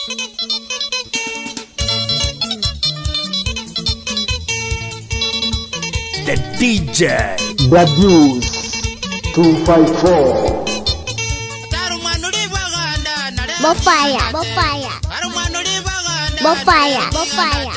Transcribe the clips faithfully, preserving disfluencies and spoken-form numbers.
The D J Blood News two five four. Bofaya, bofaya, bofaya, bofaya.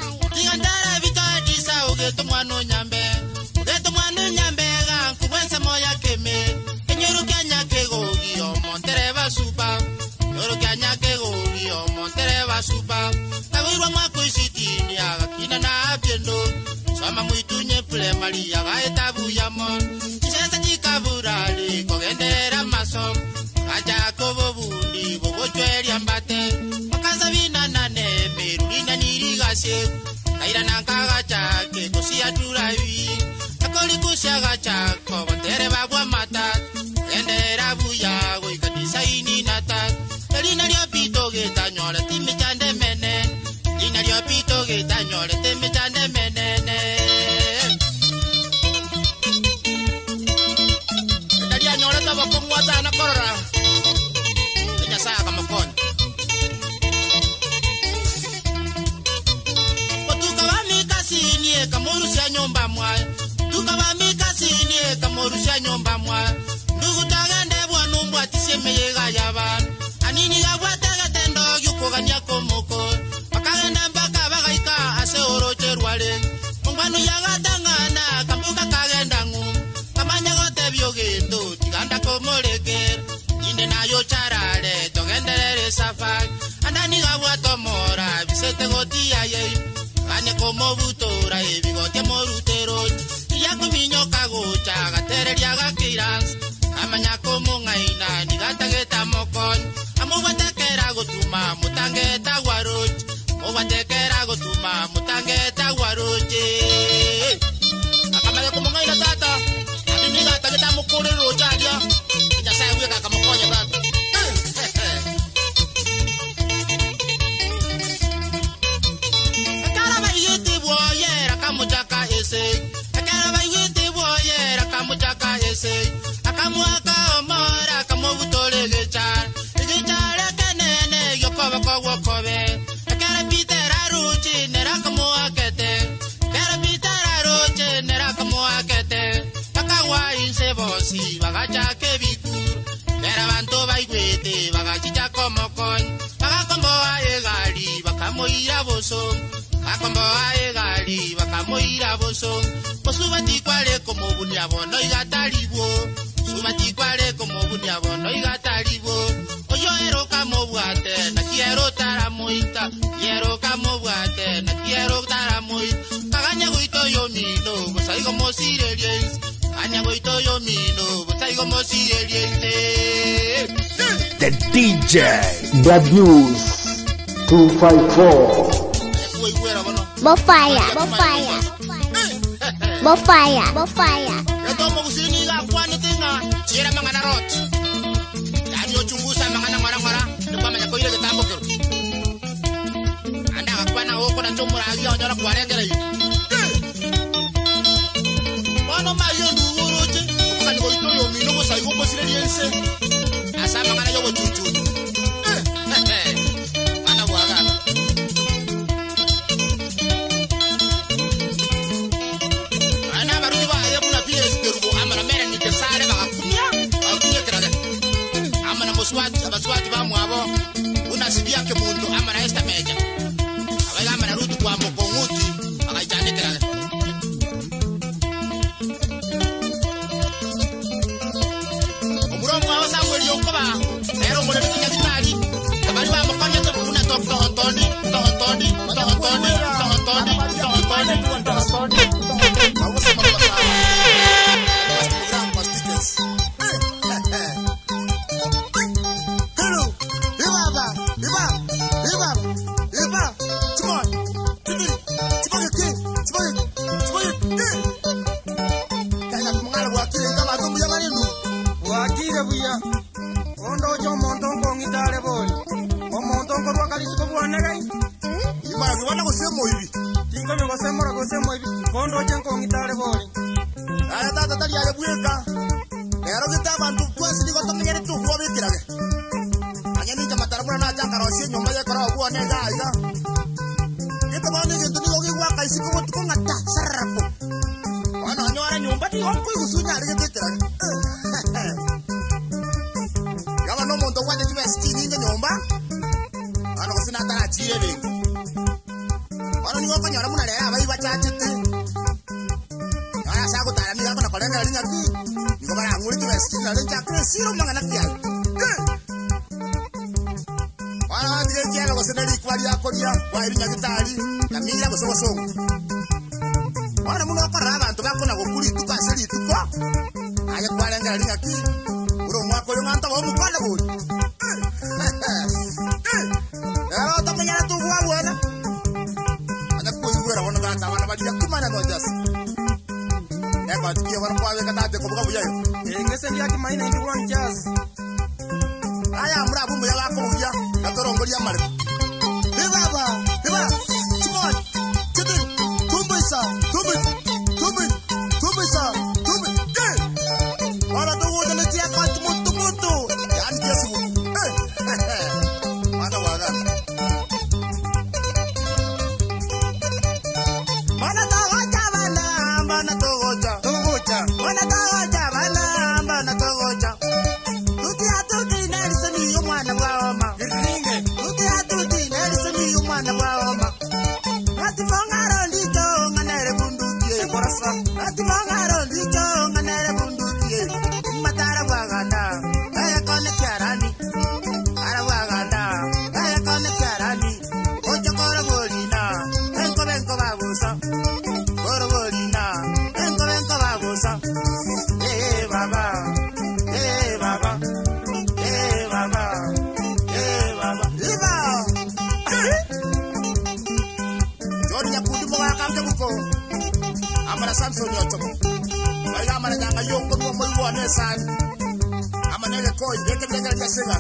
Sama muitunye ple Maria gaeta buyamon Chesa chikaburali kogendera masom Aja kobo bundi bobo chweri ambate Makaza vina nane merulina nirigase Kaira nankaga chake kosia turavi Akoli kusia gacha kobantere bagwa mata Gendera buya goikatisa ini nata Elina liopito geta nyore timi chande mene Lina liopito geta nyore timi chande menene Sana korra nya sa kama kon Otuka wa mikasini e kamoru sia nyomba mwa Tuka wa mikasini e kamoru sia nyomba mwa Ndugu tagende bwa numbwa tiseme yega yaba Anini ya bwatega tendo yuko ganya komoko Bakagenda mpaka bagaika ase oroche rwale Mungwanu yagatangana kambuka kagenda ngu Kamanya gote byogendo tiganda komoleke Inde na yo charale togenderere safari Andani gabwa tomora bisete goti aye Gane komo butora ebigote morutero Iya kuminyo kagocha gatereri agakirans Amanya komo ngaina nigatageta mokon Amo batekera gotuma mutangeta waroch Mo batekera gotuma mutangeta waroche Akamaya komo ngaina tata Niga tageta mukure rocha dia ya sai weka kama konya ba Akara ba yete boyera kamutaka ese Akara ba yete boyera kamutaka ese Akamu akamora kamubutole gechar gechar kanene yokoba kwa kobe Akara pitera ruchi nera kamu akete Akara pitera ruchi nera kamu akete Wa inse bosi bagacha ke bikur Nera banto baigwete bagachicha como con Bagakombo aegali bakamoira boso Bagakombo aegali bakamoira boso Posubati kwale como bunyabo no igataribo Subati kwale como bunyabo no igataribo Oyo ero kamo buate na quiero taramoita Quiero kamo buate na quiero taramoita Kaganya guito yo mino Bosai como sireliens Anya goito yo mino, botai como si eliente. The D J Blood News two five four. Bofaya, bofaya, bofaya, bofaya. Yo tomo kusini ga kwani tinga, chira mangana rot. Dari yo chungusa mangana ngara-ngara, lupa manya koile ke tambo kero. Anda ga kwana oko na chomura agi onjora kware kera yi. Ono mayo nuworoche, kani goito yo mino go sai go posire liense. Asa mangana yo go chuchu. Ana waga. Ana baruti ba ya kuna pies kerubo amana mera ni kesare ba kunya. Akunya kerade. Amana moswati abaswati ba mwabo. Una sibia ke muntu amana esta meja. Abaga amana rutu kwa mokonguti. Akajane kerade. Pero mo na tinya kitali kabali ba makanya to una to to toni to toni to toni to toni to toni to toni vamos a pasar las program pasticas hello ibaba ibaba ibaba ibaba come on tibi tibi tibi tibi tibi kana kumangala wa kile kama tumbu ya maneno wa kile buya Ondo yo montón con itale boy. O montón con wakali siko buana gai. Ibara que wana gosemo hivi. Tinga me gosemo ra gosemo hivi. Ondo yo con itale boy. Aya tata tali ya bueka. Pero que estaban tu pues digo to ngere tu fo bi tirage. Anya ni jama tarabuna na janga karosi nyumba ya karo buo ne ga ga. Kita mau ni gitu ni gua kai siku mut ko ngata sarapo. Ana nyora nyumba ti on ko gusunya ri gitu. Ya no mondo wa de vesti ni nyumba. Ana ko sina tara chire de. Ana ni ko nyora muna lera bai bacha chite. Ana sa ko tara mi ga ko ko na ri ngaki. Ni ko bara nguri ti vesti na ri chakre siro mangana kia. Ana dige kia ko sina ri kwali akoria wa ri nyagitari. Kamila ko so so. Ana muno ko ra abantu bakona ko kuri tuka seri tuko. Aya kwala ngari ngaki. Uro mwako yo nganta wo mukala buri. Era to kanya tu bua buena. Ana ko yura wona ga ta wana badia kumana no jas. E ba tiye wana kwa weka tate ko buga yo. E ngese ndia ki mai ninety-one jazz. Aya mura bumbu ya wako uya. Katoro ngori ya mare. E baba, e baba. Chimon. Chidi. Tumbisa, tumbi. Tumbi. Tumbisa, tumbi. Eh. Ora to wo de tia ka mutu mutu. Ya ni yesu. Eh. Mana waga. Mana ta hoja bana, mana to hoja. To hoja. Mana ta hoja bana, mana to hoja. Tuti atuti nelson yo mwana bwama. Ringe. Tuti atuti nelson yo mwana bwama. Ati mongaro ndito nganere bundukie korasa. Ati mongaro ndito nganere bundukie. Matara bwaganda. Aya kone kyarani. Ara bwaganda. Aya kone kyarani. Ojo kora bolina. Enko benko babusa. Kora bolina. Enko benko babusa. Eh baba. Eh baba. Eh baba. Eh baba. Liba. Jori ya kudu mo akamte buko. Amara Samson yo chomo. Baya amara nyanga yongo mo mo wone san. Amana le koi deke deke deke segas.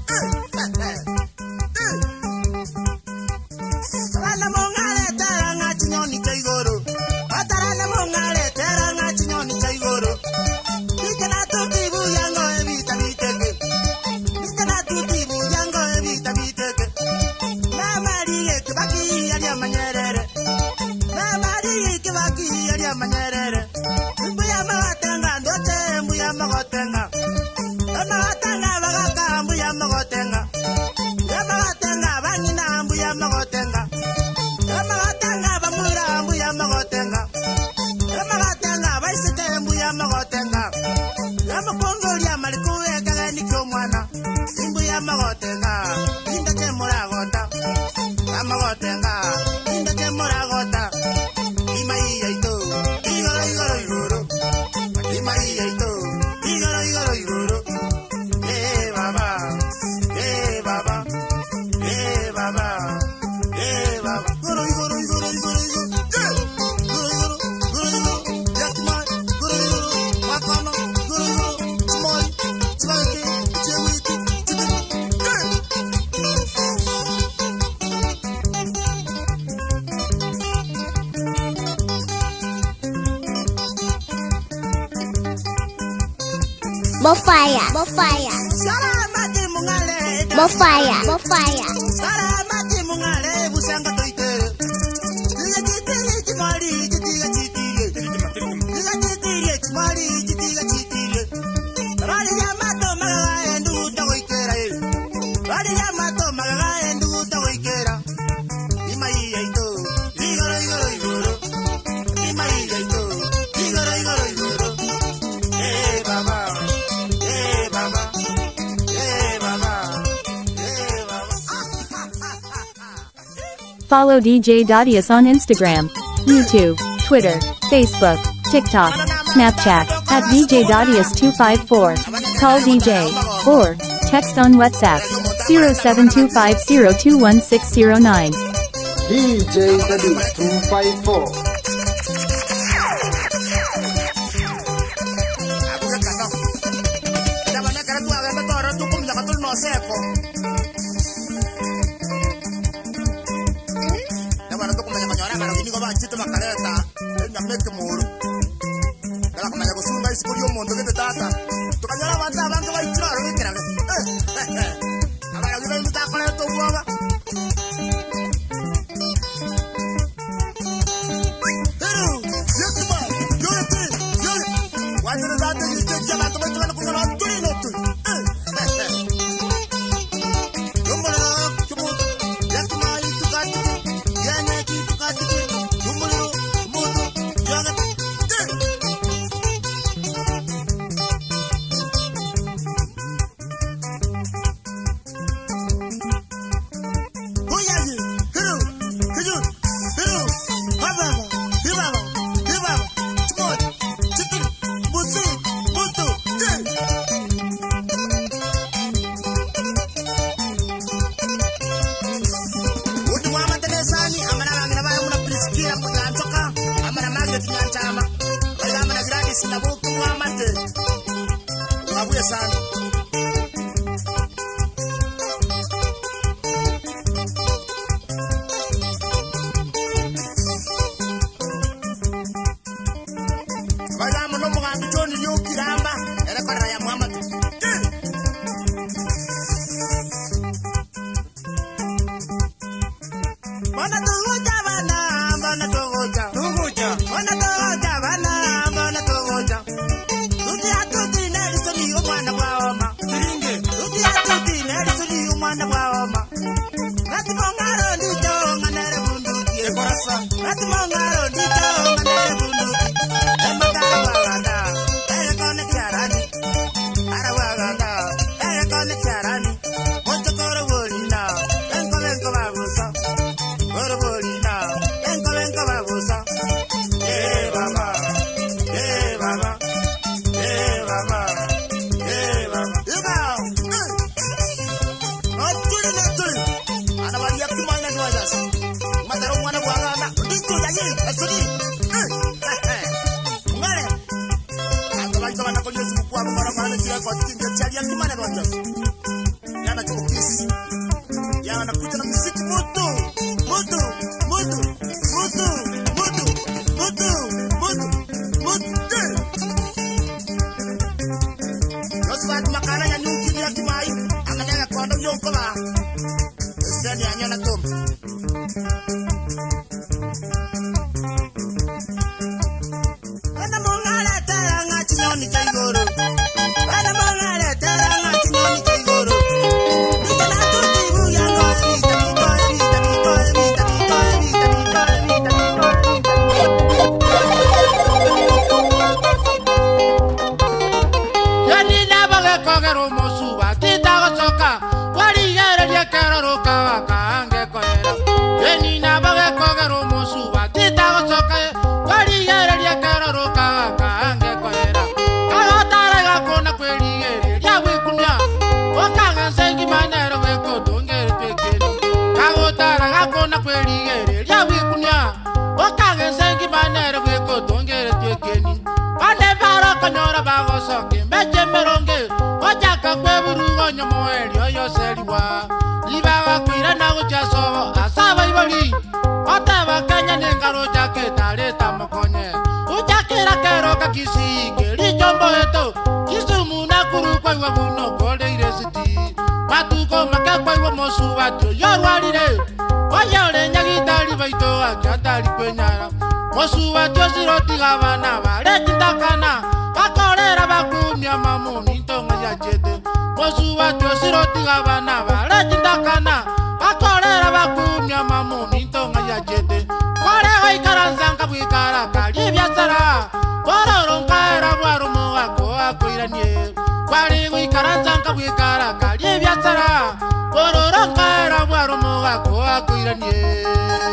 Sala mo ngale tara ngati nyoni chaigoro. Atara na mo ngale tara ngati nyoni chaigoro. Nikana tuti bu yango evita biteke. Nikana tuti bu yango evita biteke. Mama rie kibaki yali amanyerere. Mama rie kibaki yali amanyerere. Mbuya mawatenga ndote mbuya mawatenga. Mama watenga bagaka mbuya mawatenga. Mama watenga banyina mbuya mawatenga. Mama watenga bamura mbuya mawatenga. Mama watenga baisite mbuya mawatenga. Mama kongolia malikuwe kagani kyomwana. Mbuya mawatenga. Inda kemura gota. Mama watenga. Inda kemura gota. Imai yaito. Igoro igoro igoro. Imai yaito. Igoro igoro igoro. Eh baba. Eh baba. Eh baba. Eh baba. Igoro igoro igoro igoro igoro. Eh. Igoro igoro. Igoro igoro. Yakma. Igoro igoro. Makano. Igoro igoro. Small. Chibaki. Chewiti. Chibaki. Eh. Bofaya, bofaya, Salamati mungale. bofaya, bofaya. Salamati mungale busanga toitere. Tiga chitiri chimari chitiga chitire. Tiga chitiri chimari chitiga chitire. Rali yamato magaga endu tagoikera e. Rali yamato magaga endu tagoikera. Imai yaito. Igoro igoro igoro. Imai yaito. Igoro igoro igoro. Eh baba. Eh baba. Eh baba. Eh baba. Follow D J Dadius on Instagram, YouTube, Twitter, Facebook, TikTok, Snapchat, at D J Dadius two five four. Call D J, or text on WhatsApp, zero seven two five zero two one six zero nine. D J Dadius two five four. Tukanyala abantu abantu bayitwara bikiraga. Abana bimwe mutakora to bwa Ona tugoja bana, bana tugoja. Tugoja. Ona tugoja bana, bana tugoja. Tuti atuti neri soli umwana kwa oma. Tiringe. Tuti atuti neri soli umwana kwa oma. Nati mongaro ndito nganere bunduki. Ekorasa. Nati mongaro ndito nganere bunduki. Emata waganda, ere kone kiarani. Ara waganda, ere kone kiarani. Mocho koro bolina, enko benko babusa. Koro bolina, enko benko babusa. Eh baba, eh baba, eh baba, eh baba. Yuga, otuli netuli. Ana bari yakimanya nwajas. Madaro mwana waganda, ndito yayi, asuri. Ngale. Akabanza bana konyezi mukwa mara mara nchira kwa tinga chali yakimanya nwajas. Yana chokisi. Yana kuja na muziki moto, moto, moto, moto, moto, moto, moto, moto. Yosbat makana ya nyuki ya kimai, angalia kwa ndo yoko ba. Sani anyana tom. Ana mongala taranga chinyoni chaigoro. Ana mongala taranga chinyoni chaigoro. Mosuwa tosiro tigabana bare tindakana bakorera bakumya mamuni tonga ya jete. Mosuwa tosiro tigabana bare tindakana bakorera bakumya mamuni tonga ya jete. Kore hoy karanzanga bwikara kali byasara bororo nkaera bwarumo wako akwiranie. Kore hoy karanzanga bwikara kali byasara bororo nkaera bwarumo wako akwiranie.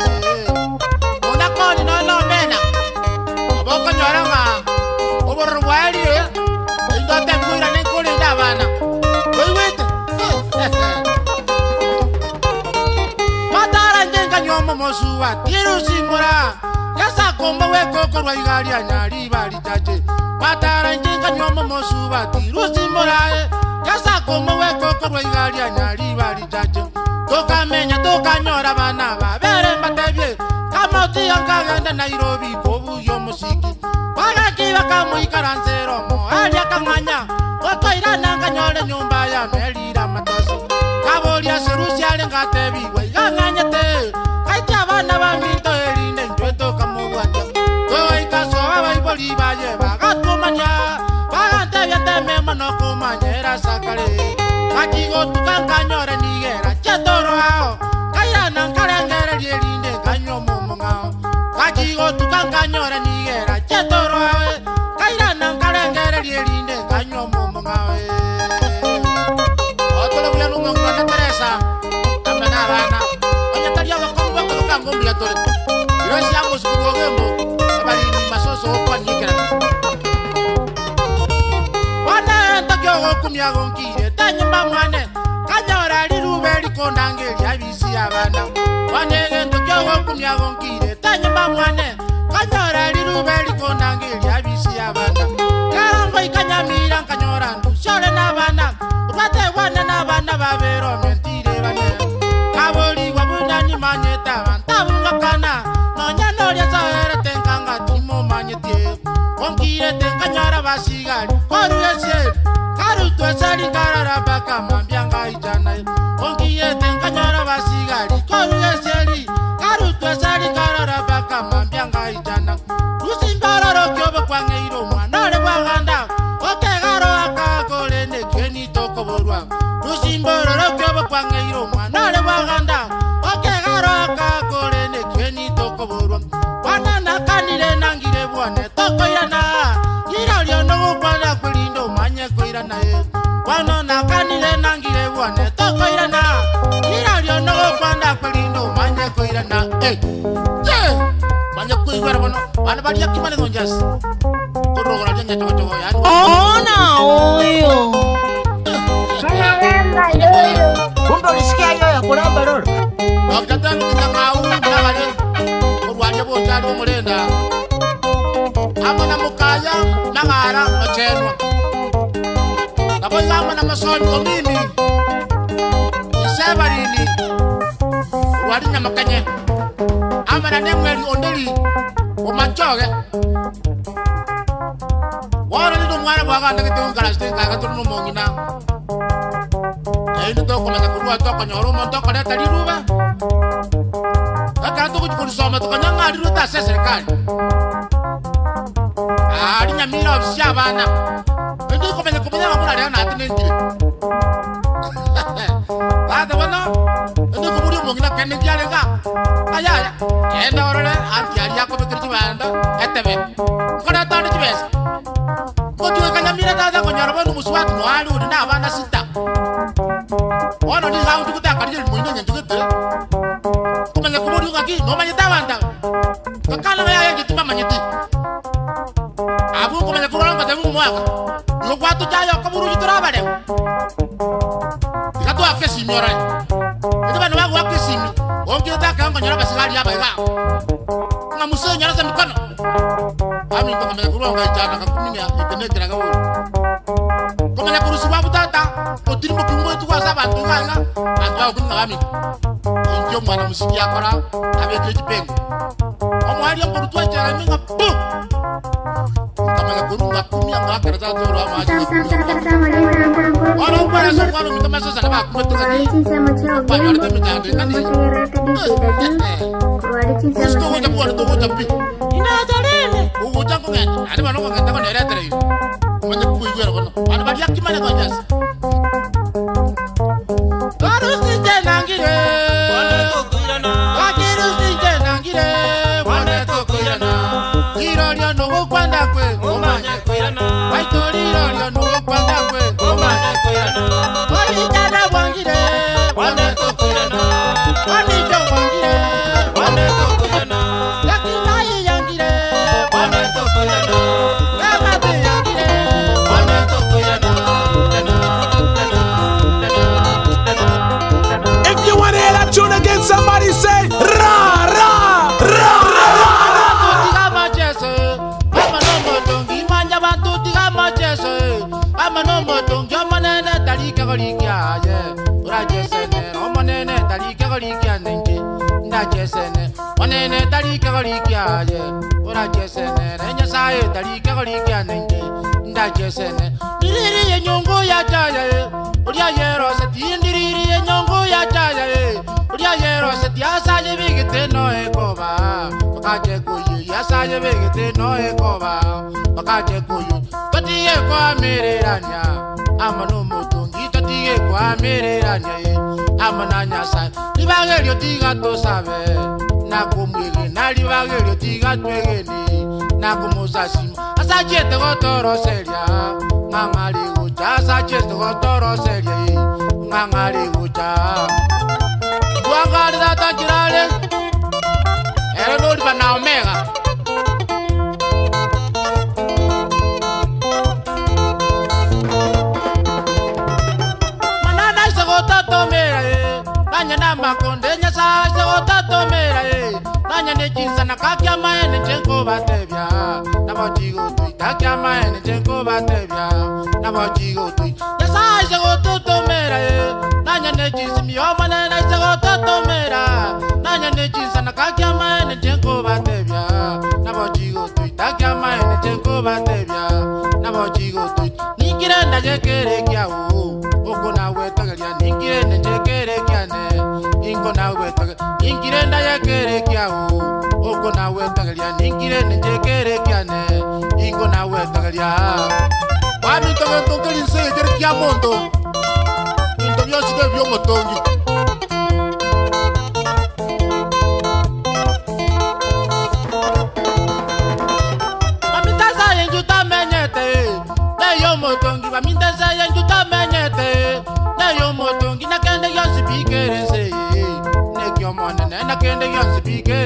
Koni no no mena oboko nyoranga oborwali ndo temura ne kuli davana oiwete matara njenga nyomo mosuwa tirusimura kasa komba we koko rwa igali anyari bali tache. Matara njenga nyomo mosuwa tirusimura kasa komba we koko rwa igali anyari bali tache. Tokamenya tokanyora bana babere mbatebye kamoti yangagenda Nairobi kobu yo musiki bagaki bakamuikaranzero mo alia kamanya otoira nanga nyole nyumba ya melira matoso kabolia serusi ale ngatebi we yanganyete kaiti abana baminto erinde ntweto kamubwata oi kaso abaiboli baye bagatumanya bagantebya teme mono kumanyera sakale kakigo tukanganyore nigera chetoro hao kaira nankarengere lierinde kanyomo Kajigo tukanganyora nigera chetoro hawe kaira nankarengere lierinde kanyomo mongawe. Otolo bya numo ngana Teresa amana bana onya taria bakomba kulukango mbya tole irosi yango sikubogembo abali ni masoso kwa nigera wana ndakyo kumyago nkire tanyamba mwane kanyora lirubeli kondangeli abisi abana wanege ndakyo kumyago nkire tanyamba mwane kanyora lirubeli kondangeli abisi abana karango ikanyamira kanyora ndusore nabana ubate wana nabana babero mentire bane kaboli wabunani manyeta bantabunga kana nonya noria saere tenkanga timo manyete onkire tenkanyora basigali koruyese karutu esari karara baka mambyanga ijana onkire tenkanyora basigali koruyese karu Eh, yeah. Banyak kuih gue mana? Mana banyak gimana ngonjas? Kau aja nyata cowok ya. Oh, nah, oh yo. Kundo rizki ayo ya kurang baru. Kau datang kita kau berapa ni? Kau aja buat cari merenda. Ama nama kaya nangara macam. Tapi ama nama son komini. Siapa ini? Wadinya makanya. Ama nane ngeli ondeli. O macoge. Wara ni dong ngara baga nang tiung kalas tiung kaga turun mongina. Ini tuh kalau nak keluar tuh konyol mau tuh kada tadi ruba. Kalau tuh kucing sama tuh konyol ngadi ruba tas serikali. Ah, ini nyamila siapa nak? Itu kau banyak kau banyak apa ada nanti nanti. Ada mana? Itu kemudian mungkin kena jalan kah? Ayah ya. Enda orang anti ayah kau bekerja mana? Etb. Kau datang di Jepes. Kau juga kan nyamila dah kau nyarap tu musuh tu malu dan apa nasi tak. Orang ni kau juga tak kerja mungkin yang juga tu. Kau banyak kemudian lagi, nomanya tawan tak. Kalau ayah gitu mama nyeti. Abu kau banyak kurang pada mu muak. Lu waktu jaya kamu rujuk terapa deh. Jika tu aku sini orang. Itu kan aku aku sini. Orang kita tak kan nyara sekali apa ya? Nggak musuh nyara sampai kan. Kami kau banyak kurang kau jangan kau punya itu ni kira kau. Kau banyak kurus sebab tata. Kau tidak mau itu kuasa bantu kan? Bantu aku ni kami. Injom mana musik ya korang. Abi kerja peng. Kamu hari yang bertuah jangan ni ngapa? Kami nak guru nak kumi yang nak kerja tu orang macam tu. Orang pada semua orang minta masuk sana mak betul lagi. Banyak orang tu minta ada kan ni. Terus tu kita buat tu kita pi. Ina ada ni. Oh jangan kau kan. Ada mana kau kata kau ni ada teri. Mana kuih gue orang. Mana banyak gimana kau jas? Harus ni jangan gile. Mana tu kuyana. Harus ni jangan gile. Mana tu kuyana. Iro dia nunggu kuanda kue. Omanya kuyana. Baito iro dia nunggu kuanda kue. Omanya kuyana. Wali jana wangire. Mana tu kuyana. Wali jauh wangire. Mana tu kuyana. Laki lain yang gile. Mana tu kuyana. Lama tu yang gile. Mana tu kuyana. If you want to hear that tune again, somebody say ra ra ra ra. Ama no motong jamane na tali kagoli kya ye ura jesene omane ne tali kagoli kya nenge nda jesene onene tali kagoli kya ye ura jesene renya sae tali kagoli kya nenge nda jesene diriri ye nyongo ya chaya ye ura ye rose diriri ye nyongo ya chaya ye ura ye rose dia saje bigete no ekoba bakaje kuyu ya saje bigete no ekoba bakaje kuyu Totiye kwa mereranya, amano motongi. Totiye kwa mereranya, amana nyasa. Libagelio tiga to sabe, na kumwili na libagelio tiga twegeni, na kumusasi. Asaje te gotoro seria, ngangari ucha. Asaje te gotoro seria, ngangari ucha. Buangari data jirale, era no liba na omega. Nanya nama konde nyasa segota tomera e nanya ne jinsa na kakya mae ne chenko batebya na mojigo tui kakya mae ne chenko batebya na mojigo tui nyasa segota tomera e nanya ne jinsa mi oma ne na segota tomera nanya ne jinsa na kakya mae ne chenko batebya na mojigo tui kakya mae ne chenko batebya na mojigo tui nikira na jekere kya u oko na wetagalya nikire ne jekere kya ne Ingo na wetaga, ingire nda ya kere kia u. Oko na wetaga ya, ingire nje kere kia ne. Ingo na wetaga ya. Wami toga toga linse jere kia mondo. Into vyo sike vyo motongi. Mamita sa yenjuta menyete. Ne yo motongi, mamita sa yenjuta menyete. Ne yo motongi na kende yo sipikere se. Na kende yon speaker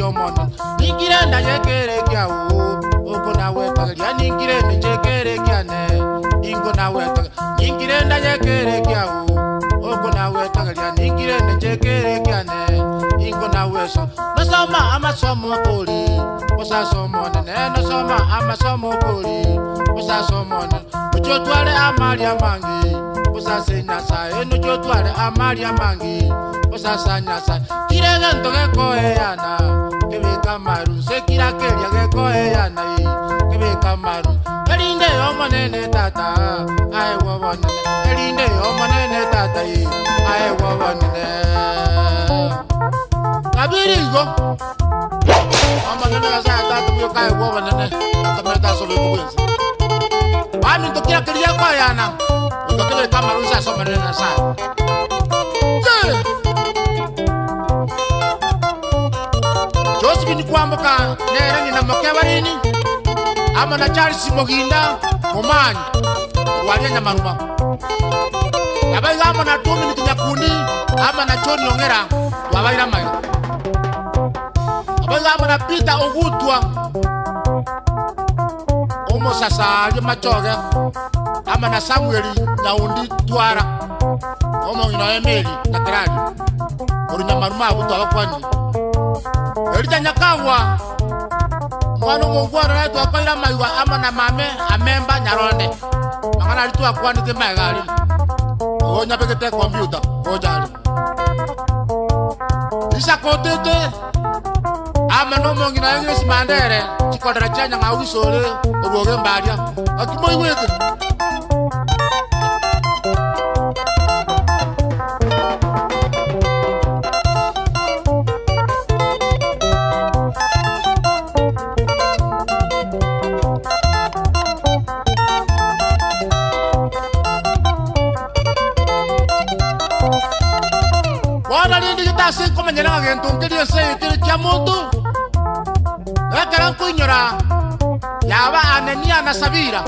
someone. Ningirenda yekere kya u. Oko na weta ya ningirenda yekere kya ne. Ingo na weta. Ningirenda yekere kya u. Oko na weta ya ningirenda yekere kya ne. Ingo na wesa. No soma ama somo poli. Osa somo ne no soma ama somo poli. Osa somo ne. Ujo twale amali amangi. Osa senya sa eno jo twale amali amangi. Osa sanya sa. Kirega ntoge ko eyana. Kebe kamaru se kira keria ge ko eyana yi. Kebe kamaru. Elinde omonene tata. Ai wobonene. Elinde omonene tata yi. Ai wobonene. Kabirigo. Omonene sa tata buyo kai wobonene. Akameta so bekuwenza. Ami ndokira keria ko eyana. Ndokebe kamaru sa so omonene sa. Josephine kwambuka nera nyina mokebarini ama na Charles Moginda mumanyi wali nyamaruma abai ama na Dominic Nyakundi ama na John Yongera wabaira mai abai ama na Peter Ogutwa omo sasa ye machoge ama na Samuel Nyaundi Twara omo ina Emeli takrari ori nyamaruma abutwa bakwani Erita nyakawa mwana mungwana na tu akoira maiwa ama na mame amemba nyaronde mangana ritu akwani te maigari onya pekete computer ojali isa kotete ama no mongi na English mandere chikodera chanya ngawisole oboge mbaria akimo iweke Así como llegan a gente, un querido se quiere chamundo. Es que eran cuñora. Ya va a Nenia Nasabira.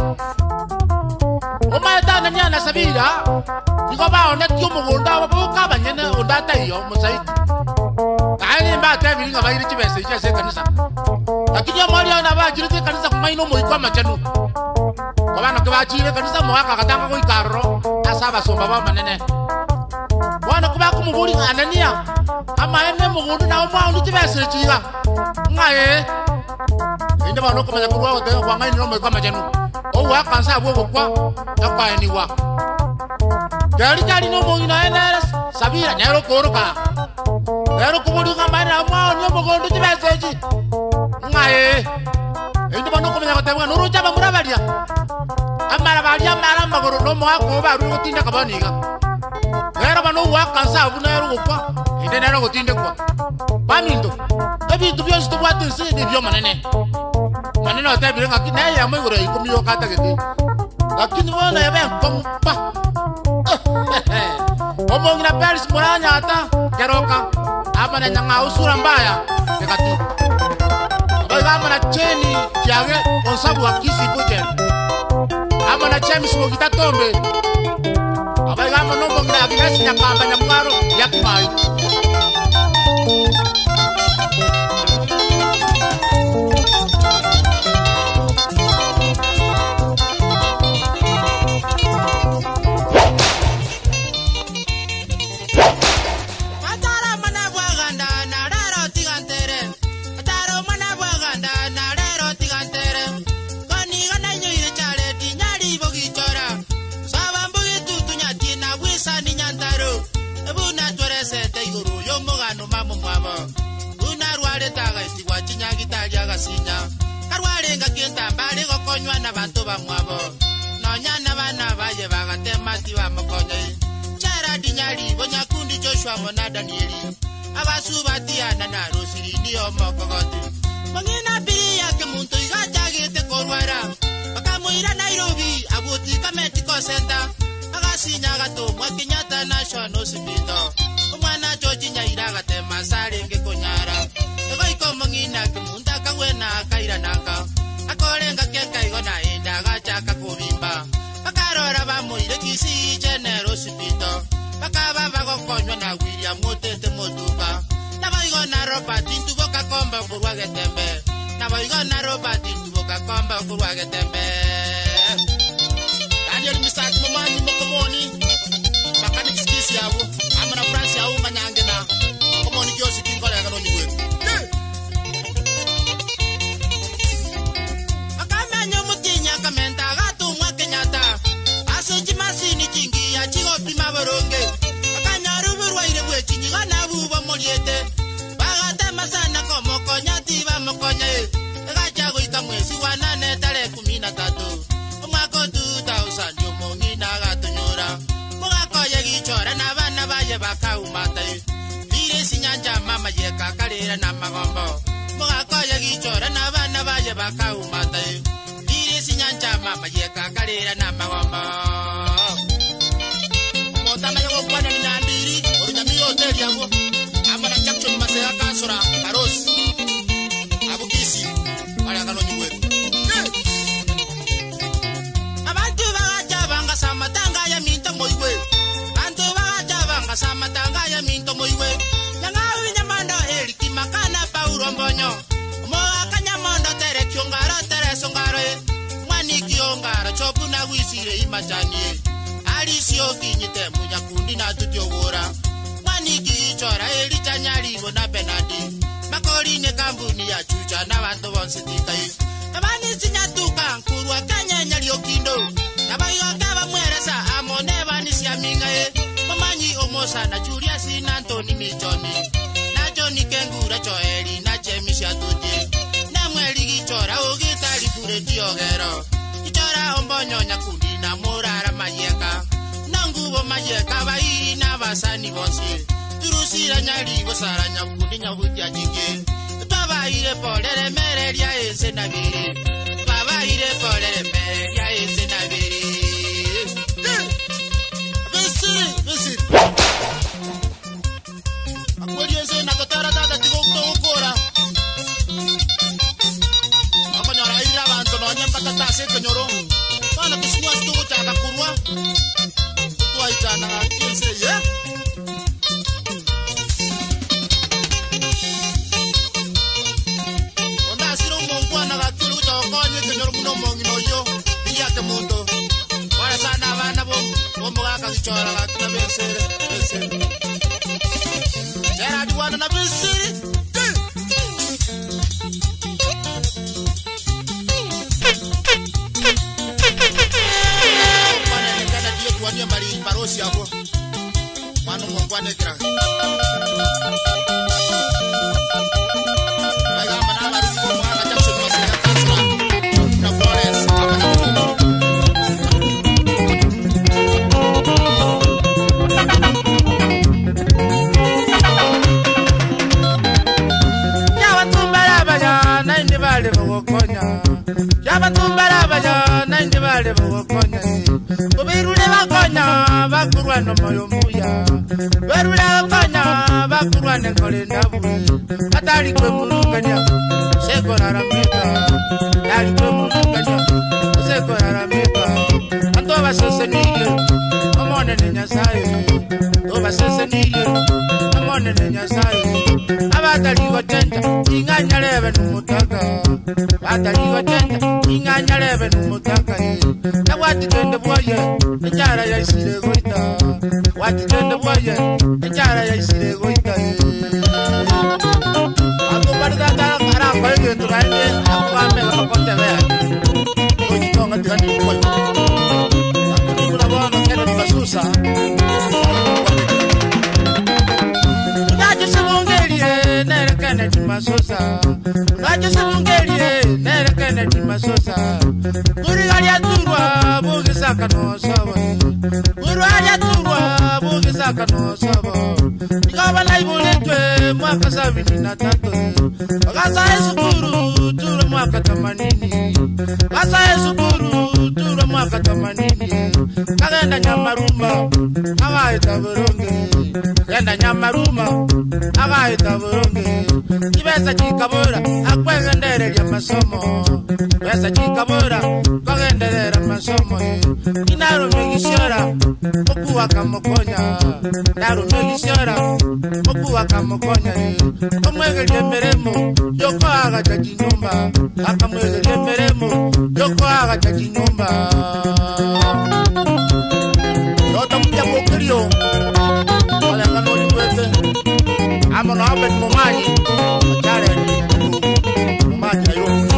O más está Nenia Nasabira. Digo, va a un tío Mogunda, va a buscar mañana un data y yo, Mosai. Alguien va a tener que ir a ir a Chivese y ya se cansa. Aquí yo moría una vez, yo te cansa con no muy como chenu. Como no que va a Chile, cansa mojaca, que tenga muy carro. Ya sabes, su mamá, manene. Bueno, como como buri Anania. Ama ene mugundu na oma undi tibese chiga. Ngaye. Inde bano kuma yakuwa ote kwa ngai no mwe kwa majenu. O wa kansa wo kwa akwa eni wa. Gari gari no mo ina ene sabira nyaro koruka. Nyaro kubudi ngamba na oma undi mugundu tibese chi. Ngaye. Inde bano kuma yakote wa nuru chaba murabalia. Amara balia mara magoro no mo akwa ba ru tinda kabaniga. Era bano wa kansa bu na ru kwa. Inde nero gotinde kwa. Bamindo. Ebi tu byo sto watu se de byo manene. Manene ota bi ngaki na ya mo ngoro ikomi yo kata gete. Lakini wona ya ben pompa. Omo ngina Paris moranya ata keroka. Ama na nyanga usura mbaya. Tekati. Oga ama na cheni kiage onsabu akisi poje. Ama na chemis mo kitatombe. Oga ama no mo ngina agnes nyakamba nyamwaro yakimai. Na bantu bamwabo nonyana bana baye bagatema tiba mokonye chara dinyali bonyakundi Joshua mona Danieli abasubatiana na Rosiri ni omokogoti mangina pia ke muntu igachagite korwara bakamuira Nairobi abuti Medical Center agasinya gato mwa Kenyatta National Hospital umwana George Nyaira gatema sarenge konyara egoiko mangina ke muntu akawena kaira naka akorenga keka igona enda gachaka kubimba bakarora bamuire Kisi General Hospital bakaba bagokonywa na William Motete Moduka Nabaigo na ropa tintu boka komba kurwa getembe. Nabaigo na ropa tintu boka komba kurwa getembe. Daniel misat momani mokomoni. Bakani kisi yawo. Amana France yawo manyange na. Komoni kyosi kingola ya kanoni wetu. Akamanya mutinya kamenta gatu mwa Kenyatta. Asenji masini kingi ya chigo pima boronge. Akanya ruburwa ile bwe kingi gana buba moliete. Bagata masana komo konyati ba mokonye. Gacha goita mwezi wa nane tarehe kumi na tatu. Mwaka two thousand yomongi na gatunyora. Mwaka ya gichora na bana baye bakaumata. Bire sinyanja mama ye kakarira na magombo. Mwaka ya gichora na bana baye bakaumata. Bire sinyanja mama ye kakarira na magombo. Motama yo kwana ni nyambiri, orunyami hotel yango. Amana capture masaya kasura, karos. Abukisi, wala kanoni wetu. Abantu baga banga samatanga ya minto moiwe. Bantu baga banga samatanga ya minto moiwe. Yanga winyamando eliki makana pauro mbonyo. Mo akanyamondo tere kyongara tere songare. Mwani kyongara chopu na wisire imachanie. Alisio kinyite munya kundi na tutyowora. Mwani kichora elita nyalibo na penadi. Makori ne kambuni ya chucha na bantu bonse tikai. Abani sinyatuka nkurwa kanya nyali okindo. Nabayo kaba mweresa amone bani siaminga e. Mamanyi omosa na churia sina Antoni Michoni. Na Johnny Kengura choeli na chemisha tuji. Na mweli kichora ogitari kure tiogero. Kichora ombonyo nyakundi na morara mayeka. Nangubo mayeka bai na basani bonsi. Turusira nyali bosara nyakundi nyabuti ajike. Baba ire polere mereria ese na biri. Baba ire polere mereria ese na biri. Bisi, bisi. Akweli ese na kotara tata tigo kutokora. Akonyora ira bantu no nyemba tata se konyoro. Bana kiswa tuko taka kurwa. Tuwa itana kiense ye. Chora la tuna besere besere. Jera diwana na besere. Mwana nekana dio tuwania mari marosi hapo. Mwana mwana kra. Baga mana mari ko mwana chacho masira kasra. Na Florence. Yabatumbara baya nandi bale bokonya. Ubirule bakonya bakurwa no moyo muya. Berule bakonya bakurwa ne kole ndabu. Atali kwe mulunganya seko naramika. Dali kwe mulunganya seko naramika. Anto basese niye amone ne nyasaye. To basese niye amone ne nyasaye. Abatali gotenda inganya lebe numutaka. Batali gotenda inganya lebe numutaka. Na wati tende boye njara ya isile goita. Wati tende boye njara ya isile goita. Ako barda dara kara koye turande ako ame ko konte be. Oji tonga tirani koye. Ako kula bona kena basusa. Ngaje sabongelie nere kene timasosa. Ngaje sabongelie nere kene timasosa. Kuri galia turwa bugisa kano sabo. Kuri galia turwa bugisa kano sabo. Ikaba na ibuletwe mwaka sabini na tatu. Gasa esukuru turu mwaka themanini. Gasa esukuru turu mwaka themanini. Kagenda nyamarumba. Kawaita buronge. Kenda Nyamaruma agaita Burundi Ibesa chikabura akwengendereria masomo Ibesa chikabura kagenderera masomo Inarume gishora Mokuwa kamokonya Narume gishora Mokuwa kamokonya Omwegerie meremo Yoko agacha kinyumba Akamwegerie meremo Yoko agacha kinyumba Yota mpya kukirio Wale kanoni wete Amo na wabet mumanyi Machare Mumanyi na yoku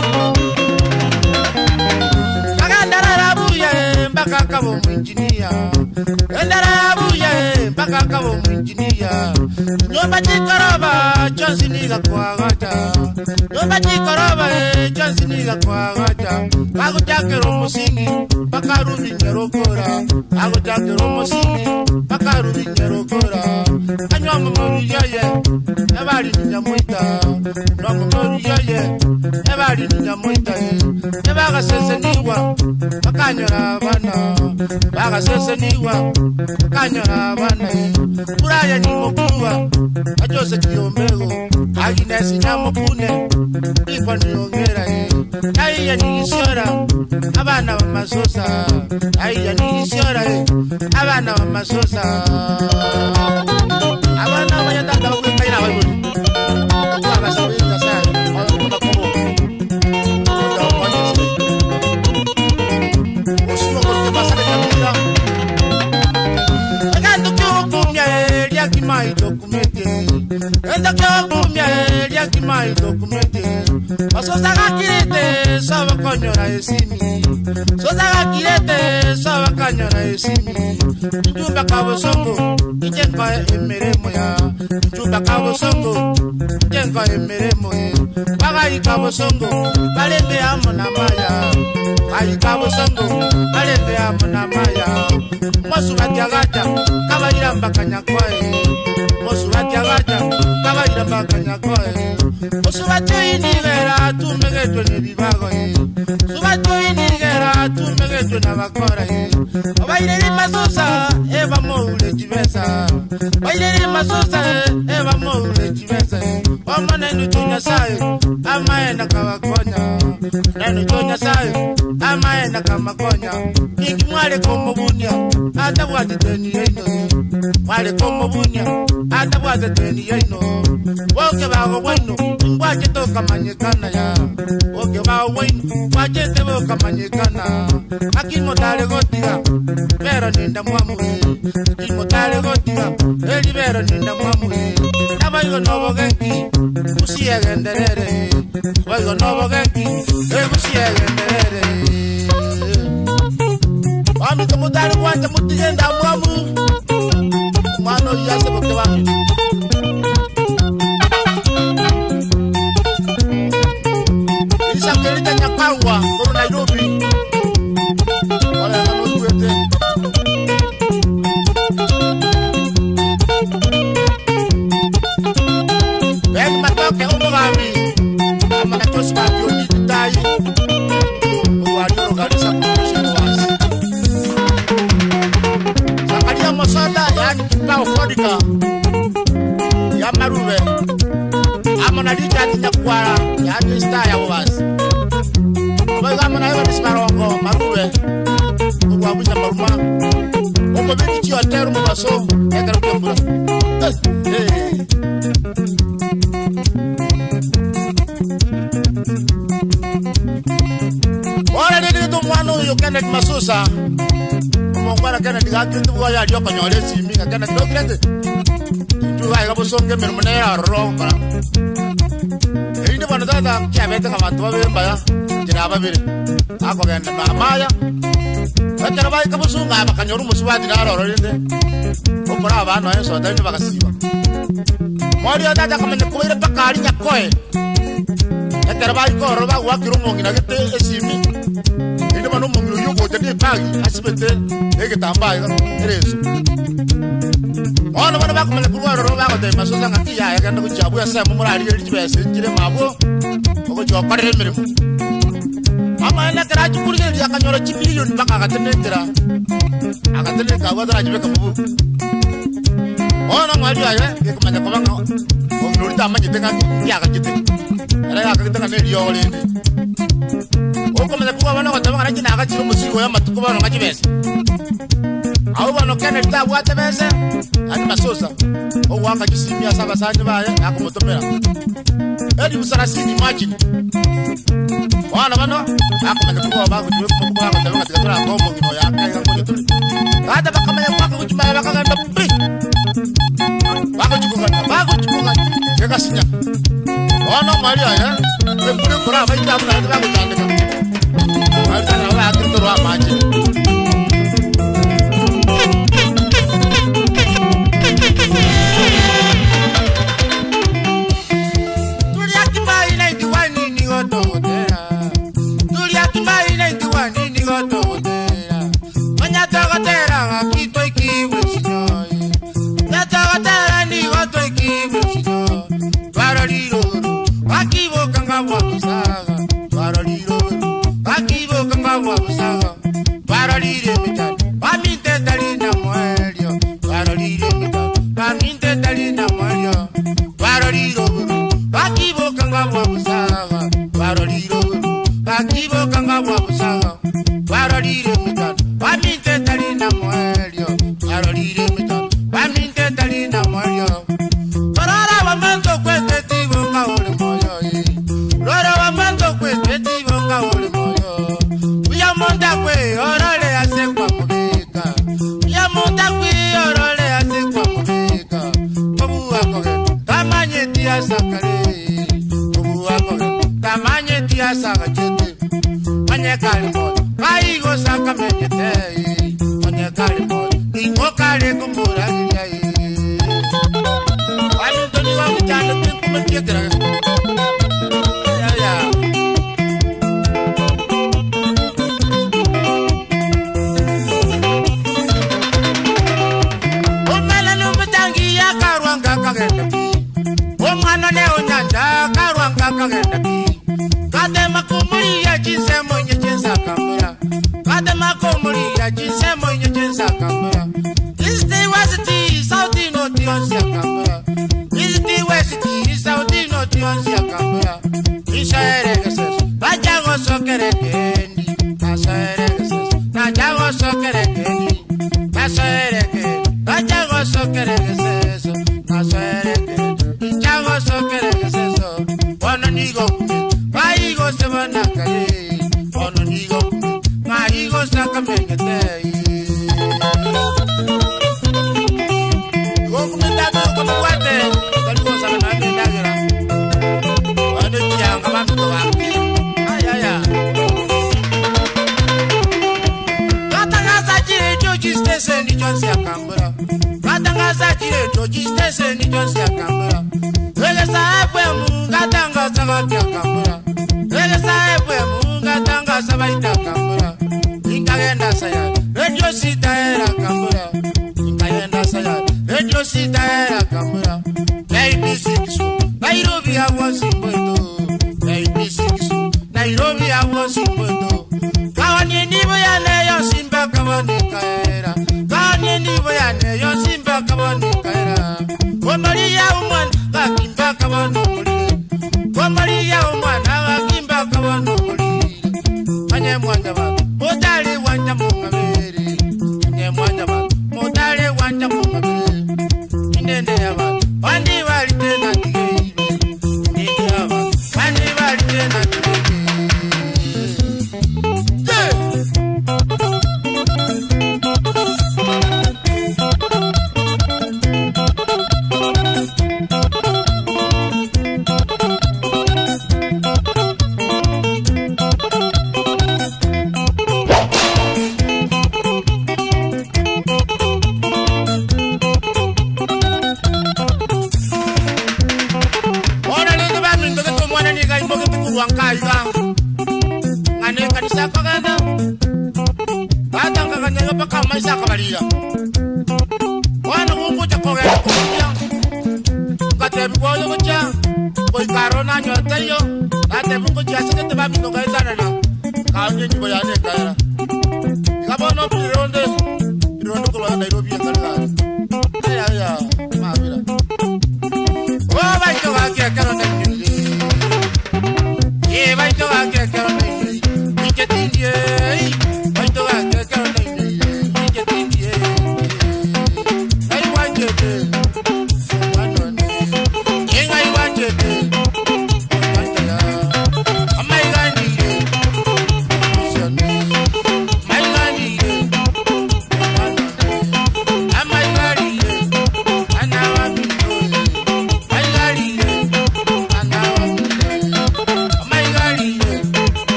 Kagandara rabuya Mbaka kabo mwinjinia Kagandara rabuya Mbaka kabo mwinjinia Nyomba chikoroba Chonsi niga kwa gata Nyomba chikoroba Chonsi niga kwa gata Kago jakero musingi Baka rubi nyerokora Kago jakero musingi Baka rubi nyerokora Kanywa mmoru yoye Ebari ninyamuita Nywa mmoru yoye Ebari ninyamuita Ebaga sese niwa Bakanyora abana Baga sese niwa Bakanyora abana Uraya ni mokuwa Ajose kiyombego Aginesi nyamukune Ikwa niyongera Aiya ni isora Abana wa masosa Aiya ni isora Abana wa masosa Abana wa yatanda wa kaina wa yuri Kwa kasawiri kasaya Kwa kubo Kwa wanyesi Osimo kote basale kamila Ega tukyo kumya Elia kimai dokumete Ega tukyo kumya Elia kimai dokumete Masosa kakirete Sawa konyora esimi Sosa kakirete Sawa kanyora esimi Njumba kabo songo Ijenga emeremo ya Njumba kabo songo Ijenga emeremo ya Wagai kabo songo Balende amo na maya Wagai kabo songo Balende amo na maya Mosu batiagata Kaba iramba kanyakwae Mosu batiagata Kaba iramba kanyakwae Mosu batiagata Tumegetwe nilibago Subatuinigera tumegetwe na bakora Obaireri masosa eba moule chibesa Obaireri masosa eba moule chibesa Omane nutunya sayo amaenda kawakonya Nenu tunya sayo amaenda kamakonya Niki mwale komo bunya Atabuate teni yeino Mwale komo bunya Atabuate teni yeino Woke bago bueno Mwache toka manyekana ya Woke bago bueno Mwache teboka manyekana Akimo tale gotiga Pero ninda muamui Akimo tale gotiga Eli pero ninda muamui Nabaigo nobo genki Usiye genderere Nabaigo nobo genki Usiye genderere Wami kamutari wanja mutiyenda muamu Mano yase boke wami Kelita nyakangwa Kuru Nairobi Wala kanu tuwete Beni matoke umu gami Ama nachosi mabio nitai Uwariyo galisa kukushe wasi Sakaria Mosota Yani kipao kodika Ya Marube Ama nalita atinya kuwara Yani star ya wasi Kama na hiyo nismarongo Marube Uwabuja maruma Omo beki chiyo teru mbaso Ekara kembura Hey Ora nini tu mwanu yu Kenneth Masusa Mwangwana Kenneth Gatu Mwa ya liyo kanyole siminga Kenneth Dokilete Tuwa ikabu songe mirumune ya romba Hindi wano tata Kia bete kama tuwa bimba ya Jina babiri Ako genda maamaya Wetera bai kabusunga Bakanyoru musubati na aro rinde Ukura abano ya soda Hindi bakasiba Mwari ya tata kama nikuwire Bakari nyakoe Wetera bai koro Baku wakiru mungi na gete esimi Hindi manu mungi Uyugo jadi pagi Asibete Ege tambai Eresu Ono wana baku mene kuruwa Roro bako te Masusa ngati ya Ega ndaku chabu ya semu Mura ariyo Rijibese Njire mabu Oko jwa kare mirimu Ama ena kera chukuri kiri ya kanyoro chimilioni Baka akatene kira Akatene kawa Dara jibe kabubu Ona ngwali ya ke kumanya kubanga ngurita amanyite ka yaka kite era yaka kite ka neli yole okomanya kuba bana bataba kana kina akachiro musigo ya matuko bano ngakibese abo bano kene tabu atebese ati masosa owanga kisimya saba sanje baye yakomotomera edi usarasini imagine wana bano akomanya kuba bago tuwe kuba bago tabanga tigatola kombo ngino yaka yango tuli kada bakamanya kwako kuchimaya bakaganda pi bago chukuganda bago chukuganda keka sinya wana maria ya ekule kora baita abana bago tandeka alta na akito ro amaje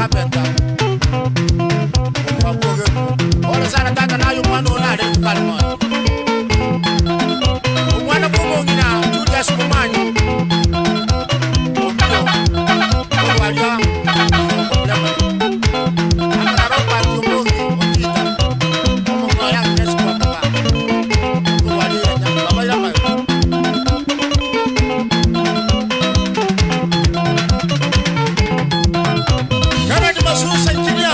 beta. Ora sana tata na yumano na de kalmo. Umwana kumongina Julius Mumanyi. Owalia. Amara ropa tumongi otita. Omongoya neswa papa. Owalia nya baba yama. Kana di masusa injinia.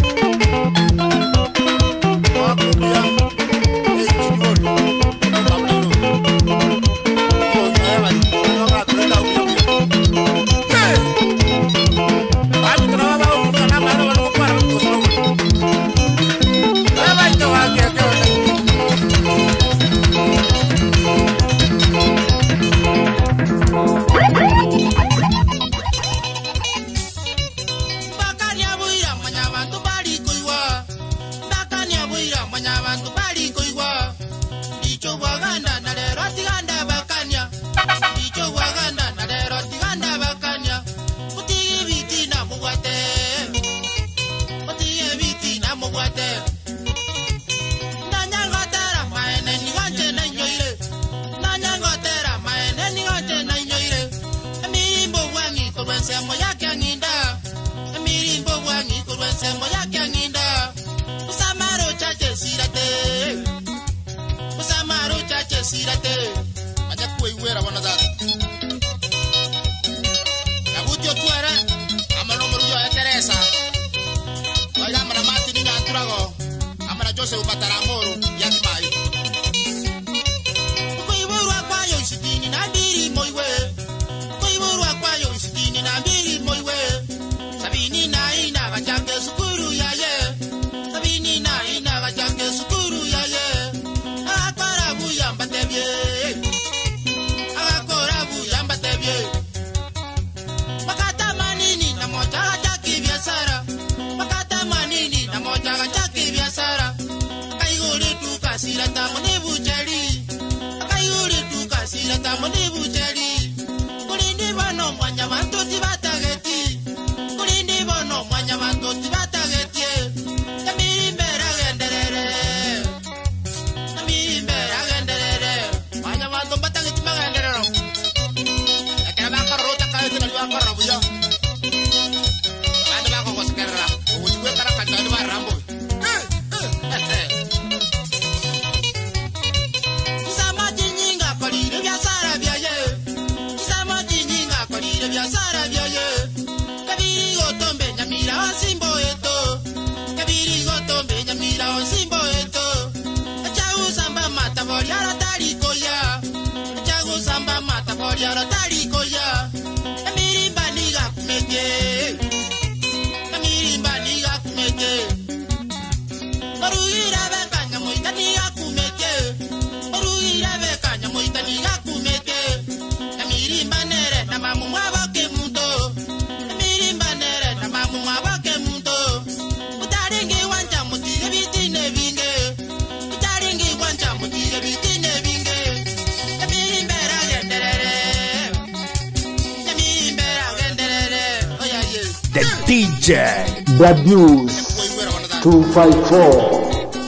D J W two five four.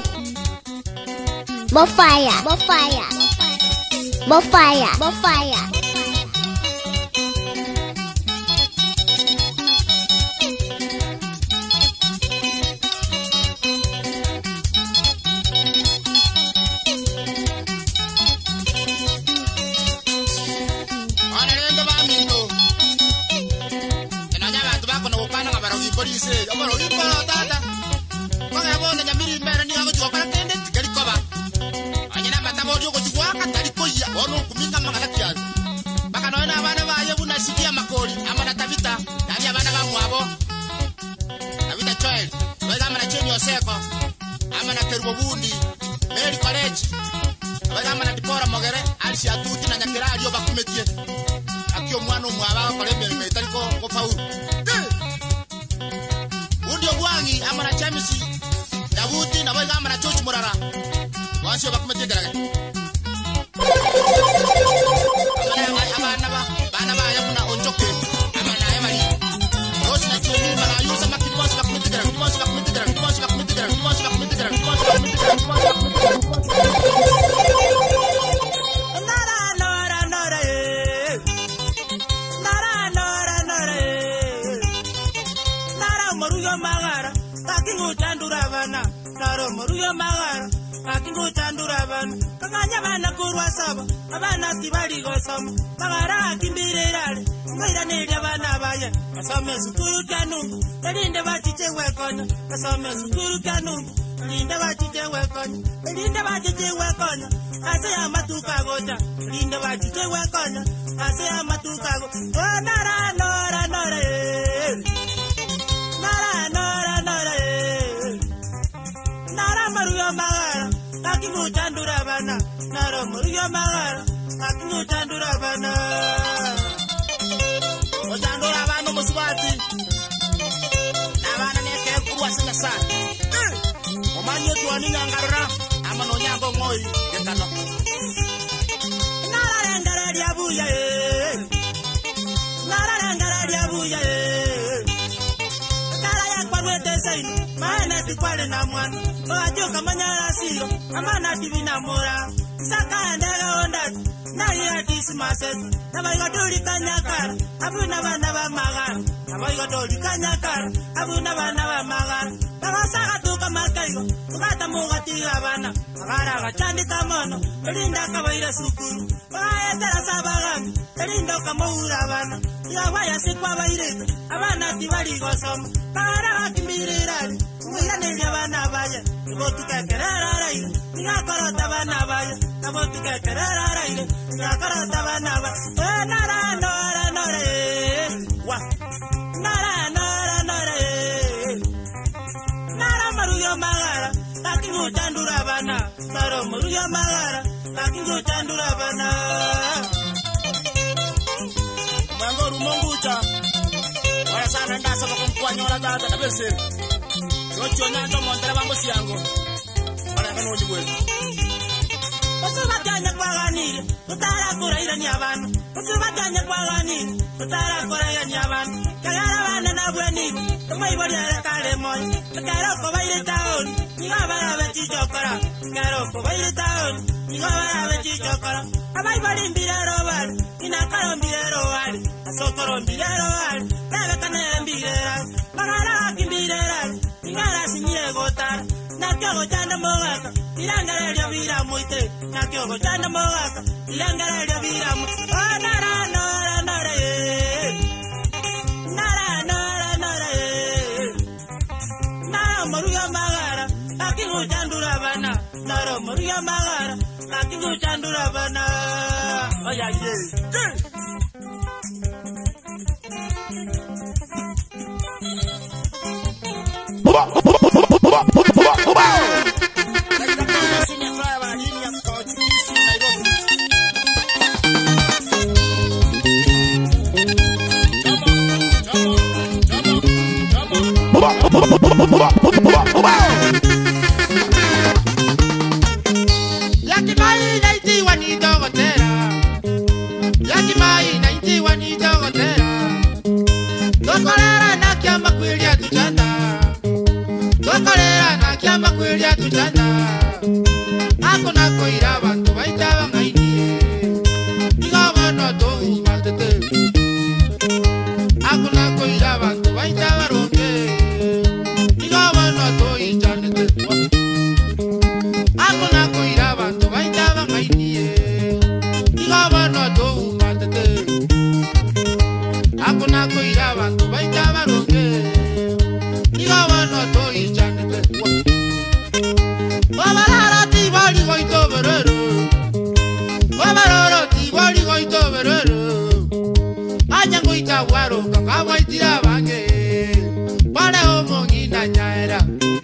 Mofaya, Mofaya, Mofaya, Mofaya. Bana ba ya kuna onjoke ama na ya mari. Rosi na choni mara yusa makini moruyo magara takingu tandura bana naro moruyo magara takingu tandura bana kanganya bana kurwa saba abana tibali gosoma magara kimbirerale ngaira nelia bana baye kasome sukuru kanungu elinde batite wekonya kasome sukuru kanungu elinde batite wekonya elinde batite wekonya ase amatuka goja elinde batite wekonya ase amatuka go oh nara nora nora nara nora nora nara maruyo magara takingu tandura bana nara maruyo magara takingu tandura bana Ojandora bano musubati Nabana neke kuwa sina sana Omanyo tuwani ngangarra Amano nyango ngoi Yekano Nara rengara diabuya Nara rengara diabuya Nara ya kwa mwete saini Maena tikwale na mwana Oajo kamanyara siro Amana divina mora Saka ndega ondati Nari ya disi maseti Nabaiga doli kanyakara Abuna bana ba magara Nabaiga doli kanyakara Abuna bana ba magara Nabasaka tuka makaigo Tukata mugatiga bana Magara gachandi kamono Elinda kabaira sukuru Waya tera sabagami Elinda kamoura bana Yawaya sikwa baireta Abana tibali gosoma Magara gakimbirerali Mwira nelia bana baya Nibotu kekerera raile Nigakorota bana baya Nibotu kekerera raile Nigakorota bana baya Eh nara nora nora Wa Nara nora nora Nara maruyo magara Takingu tandura bana Nara maruyo magara Takingu tandura bana Mwango rumongucha Wala sana ndasa kwa nyola dada na beseri Rocho nyanto montere bango siango Wala kano ujibwe Usubakanya kwa ganiri Utara kura ila nyabana Usubakanya kwa ganiri Utara kura ila nyabana Kagara bana na buenigo Tuma ibori ala kare moy Kagaro ko baile taon Niga bara bechi chokora Kagaro ko baile taon Niga bara bechi chokora Aba ibori mbirero wali Inakaro mbirero wali Asokoro mbirero wali Bebe kanere mbirero Magara kimbirero Ingara sinye gotar Nakyo gochanda mogaka Ilangara elio vira muite Nakyo gochanda mogaka Ilangara elio vira muite Oh nara nora nora Nara nora nora Nara moruyo magara Takingu tandura bana Nara moruyo magara Takingu tandura bana Oh yeah yeah Yakimai naiti wanito gotera Yakimai naiti wanito gotera Dokolera na kiamba kwilia tuchanda Dokolera na kiamba kwilia tuchanda Ako na koira bantu baita bangaini Igawa no to imatete Ako na koira bantu baita baronge Igawa no to ichanete Ako na koira bantu baita bangaini Igawa no to imatete Ako na koira bantu baita baronge Igawa no to ichanete Babarara ti bali goito berero Babarara ti bali goito berero Anya goita waro kakawa itira bange Para omongi na nyaera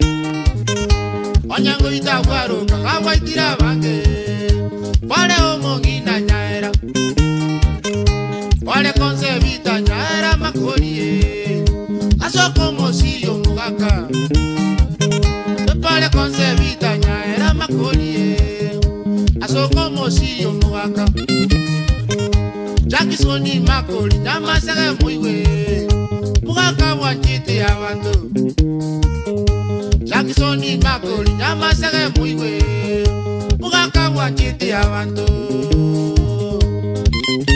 Anya goita waro kakawa itira bange Para omongi na nyaera Para concebita nyaera makorie Aso como si yo mugaka Para concebita nyaera makorie Aso como si yo mugaka Jackie Soni makoli Nama sege muiwe Mugaka wanjite ya bantu Jackie Soni makoli Nama sege muiwe Mugaka wanjite ya bantu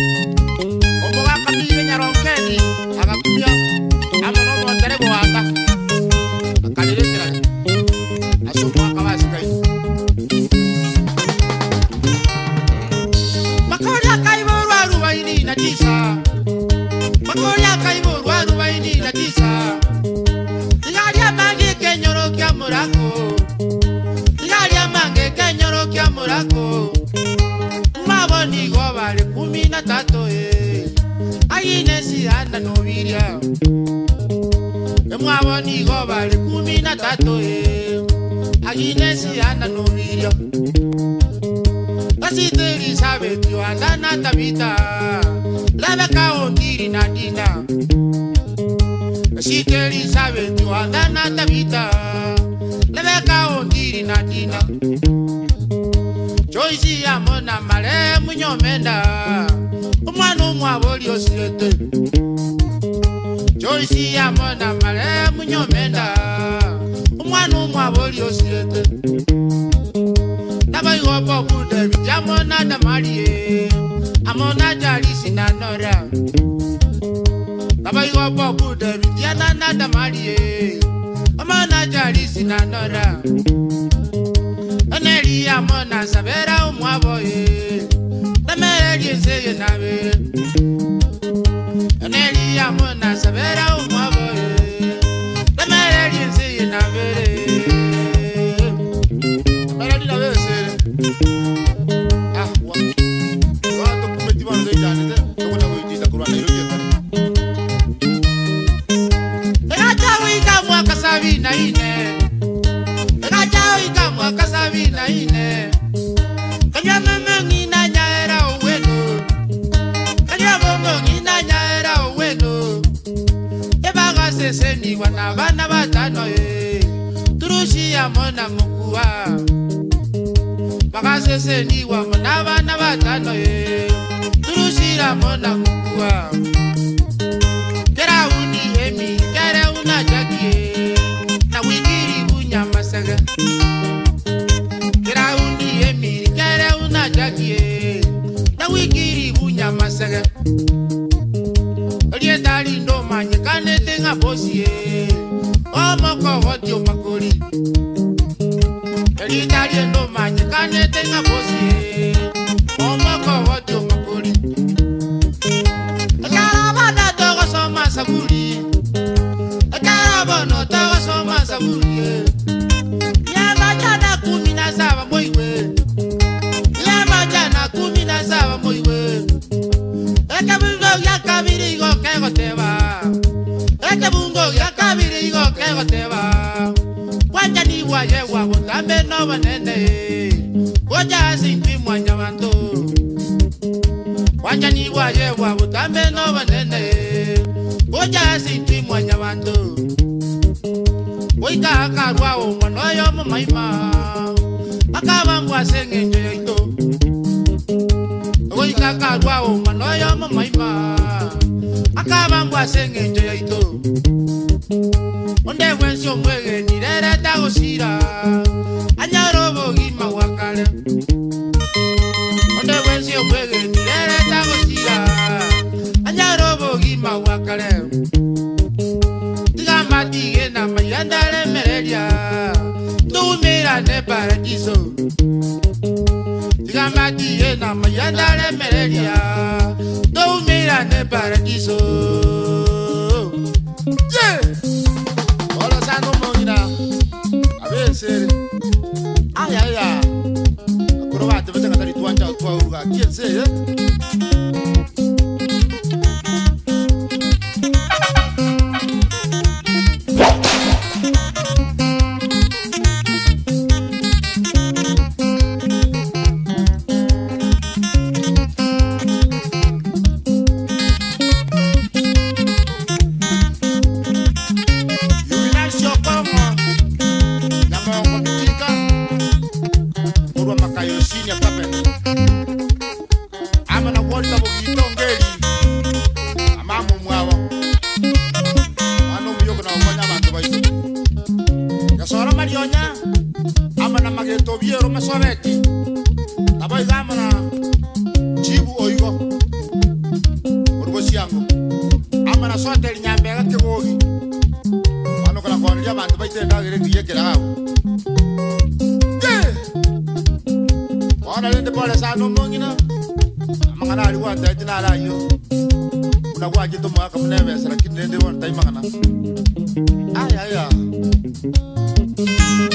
Omugaka miye nyaronkeni Agakumya Amono montere boaka murako Igalia mange kenyoro kia murako Maboni go vale kumi na tatu eh Aginesi anda noviria Maboni go vale kumi na tatu eh Aginesi anda noviria Asite Elizabeth yo anda na tabita Lava ka ondiri na dina Asite Elizabeth yo anda na tabita Lava ka ondiri na dina Joyce amona male munyomenda Umwana umwaboli osirete Joyce amona male munyomenda Umwana umwaboli osirete Naba yobo bude bijamona da marie Amona jalisi na nora Naba yobo bude bijana na da marie Amona jalisi na nora Aneli amona sabera umwaboye Nameli nseye nabe Aneli amona sabera umwaboye Nameli nseye nabe Nameli nabe sere Ah wa Wa to kumeti bando jani de to na wiji da kurana iro je kan Ega chawi ka mwa kasabi na ine Ega chawi ka mwa kasabi na ine Kanya mama ngina nyaera oweno Kanya mama ngina nyaera oweno Eba ga sese ni wana bana batano e Turushi ya mona mukua Baga sese ni wana bana batano e Turushi ya mona mukua Kera uni hemi kera una jaki Na wikiri unya masaga Kera uni hemi kera una jaki Na wikiri unya masaga Olie tali ndo manye kane tenga bosi Omo ko hoti o makori Olie tali ndo manye kane tenga bosi Omo ko hoti o makori Akarabana togo soma saburi Akarabana togo soma saburi Yama jana kumi na saba moiwe Yama jana kumi na saba moiwe Ekabungo ya kabiri go kego teba Ekabungo ya kabiri go kego teba Wanja ni waye wa botambe no banene Oja sinti mwanya bantu Wanja ni waye wa botambe no banene Oja sinti mwanya bantu Oika akarwa o mwanoyo mumaima Akabangwa sengenjo yoito Oika akarwa o mwanoyo mumaima Akabangwa sengenjo yoito Onde wensio mwege nirere tagosira Anyarobo gima wakale Onde wensio mwege nirere tagosira Anyarobo gima wakale Tigamba tige na mayandale meredia Tumira ne paradiso Tigamba tige na mayandale meredia Tumira ne paradiso Yeah! Hola sano monina A ver sere Ay ay ay Akurobate vete katari tuanja kwa uruga Kien se eh Unakuwa jitu mwaka mnebe, lakini nende wana taimangana. Ay, ay, ay.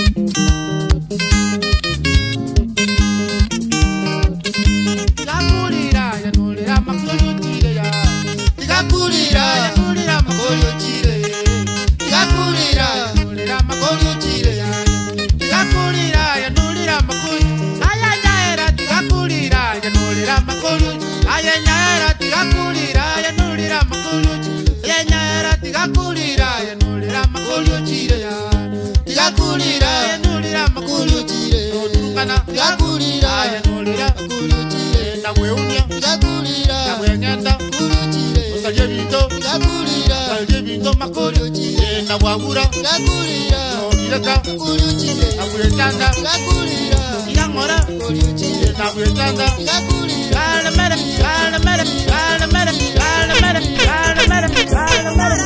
Gakulira Nulira makulutire Otukana Gakulira Nulira makulutire Nabweunya Gakulira Nabwengenda Kulutire Osalye bito Gakulira Osalye bito makulutire Nabwagura Gakulira Nobireka Kulutire Nabwechanda Gakulira Irangora Kulutire Nabwechanda Gakulira Galamere Galamere Galamere Galamere Galamere Galamere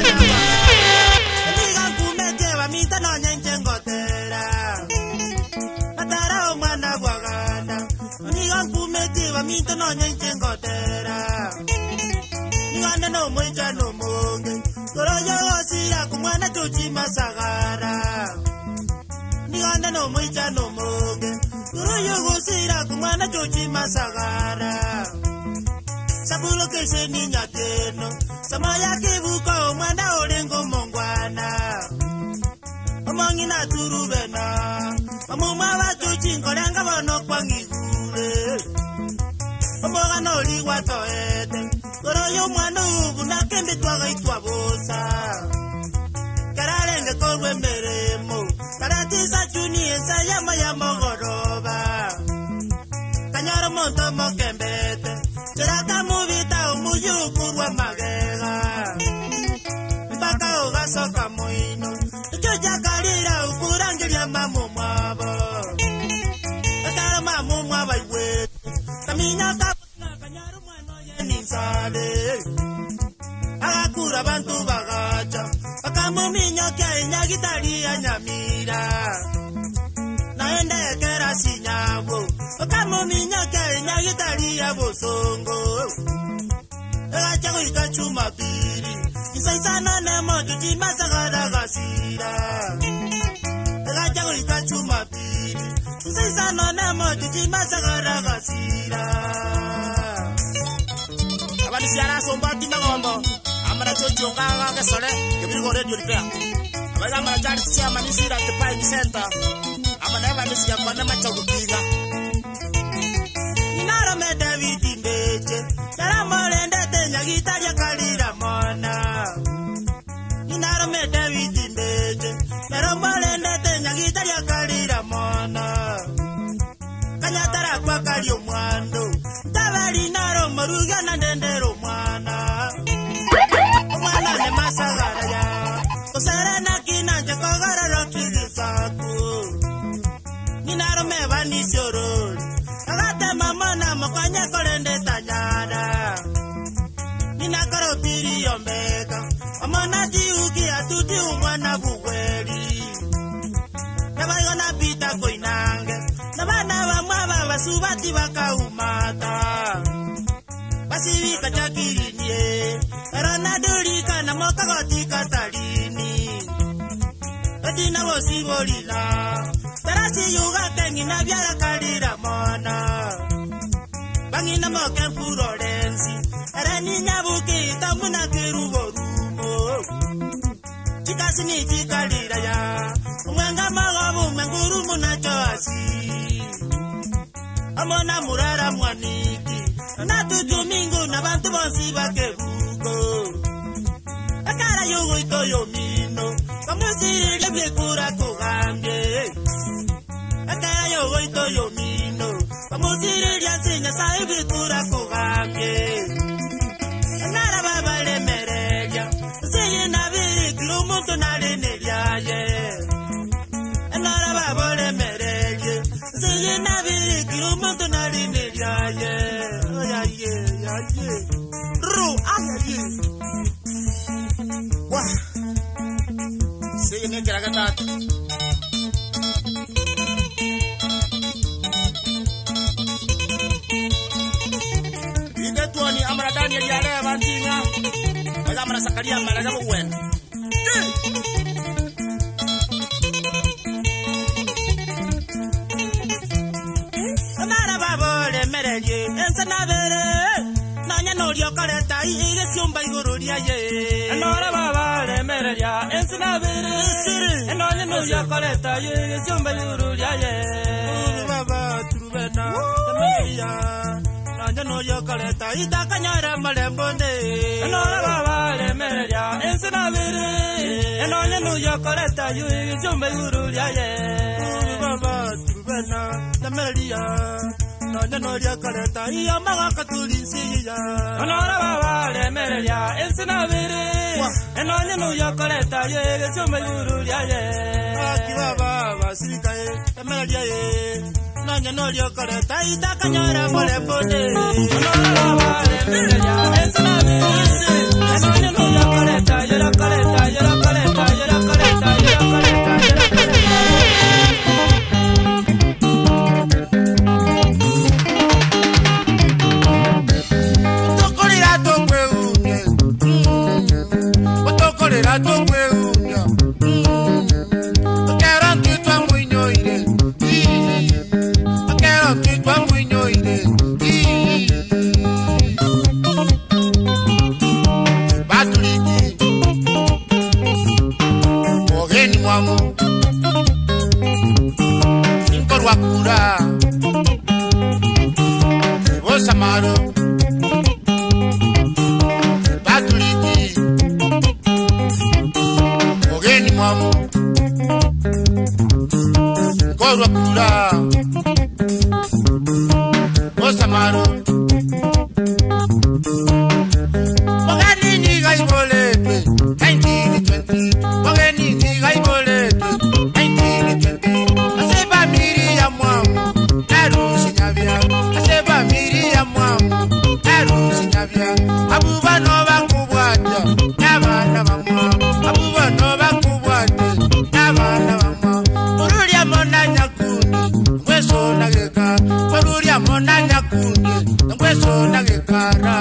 Mito no nyenche ngotera Ningane no moicha no monge Koro yo osira kumwana chuchi masagara Ningane no moicha no monge Koro yo osira kumwana chuchi masagara Sabulo que se niña teno Samaya que buka omwana orengo mongwana Omongi na turubena Omuma wa chuchi nkolenga bono kwa ngigule Omoga no liwa toete Koro yo mwana ubu na kembe tuaga itwa bosa Karalenge korwe meremo Karatisa chuni ensa yama ya mogoroba Kanyaro monto mokembete Seraka muvita umuyu kurwa magega Mpaka uga soka moino Chuja karira ukurangiria mamu mwabo Ekara mamu mwaba iwe Kaminya kapuna kanyaru mwano yeni sale Agakura bantu bagacha Akamu minyo kia inyagitari ya nyamira Naende ekera sinyawo Akamu minyo kia inyagitari ya bosongo Egacha kuika chuma piri Isa isa nane mojo jima sagara gasira Egacha kuika chuma piri Isa isa nane mojo jima sagara gasira Abani siara somba tina gombo Amara chocho nganga kesole Kebiri radio lipea Abani amara jari siya manisira tepai nisenta Amana eva nisiya kwa nema chakupiga Ninaro me David Mbeche Yara morende tenya gitaria kalira mona Ninaro me David Mbeche Yara morende tenya gitaria kalira mona Kanyatara kwa kalio mwando Tabari naro moruga na ndendero mwana Mwana ne masagara ya Kusarana kinanje kogara rokili saku Ninaro me vanisiorori Agate mamona mokanya kolende tanyada Nina karo piri yombeka Amona diuki atuti umwana buweli Nabayo na pita koinange Nabana wa mwaba basubati baka umata Basivi kachakiri nye Erona durika na moka gotika talini Edina wosibolila Tarasi yuga kengi na biara kalira mona Bangina moke puro lensi Ereni nyabuki tamuna kirubo rumo Chikasi ni chikalira ya Mwenga magabu menguru muna choasi Amona murara mwaniki Na tutu mingu na bantu bonsi bakebuko Akara yugu ito yomino Kamusiri leble kura kugambye Akara yugu ito yomino Kamusiri liansinya saibi kura kugambye Nara baba le merelia Siye nabiri kilumutu nare neliaye Nara baba le merelia Siye nabiri kilumutu nare neliaye Ayaye, ayaye Ru, ayaye Wah Siye nekira katata Ide tuoni amara Daniel yale bantinga Baga amara Sakaria malaga buwena Amara babole mereje Ensana bere Nanya norio kareta Ige siumba igururia ye Amara babole mereje Ensana bere Nanya norio kareta Ige siumba igururia ye Baba turubena Temeria Nanya norio kareta Ida kanyara malembonde Amara babole mereria ensina vere enonya no yokoleta yu jombe gurulia ye baba tubena la mereria nonya no yokoleta iya maga katulisi ya onora baba le mereria ensina vere enonya no yokoleta yu jombe gurulia ye aki baba basirika ye mereria ye nonya no yokoleta ita kanyara pole pole onora baba le mereria ensina vere enonya no yokoleta yera koleta yera koleta yera koleta yera koleta yera Tokolera tokweunye Tokolera tokweunye Okera kitwa mwinyoire Okera kitwa mwinyoire Batuliki Ogeni mwamu Inkorwa kura Osamaro Batuliki Ogeni mwamu Inkorwa kura Osamaro Ogeni niga iboletwe nineteen twenty Ogeni niga iboletwe nineteen twenty Aseba miri ya mwamu Narusi nyabia Aseba miri ya mwamu Narusi nyabia Abuba nova kubwata Nabana bamwa Abuba nova kubwata Nabana bamwa Murulia mona nyakuni Ngweso nageka Murulia mona nyakuni Ngweso nagekara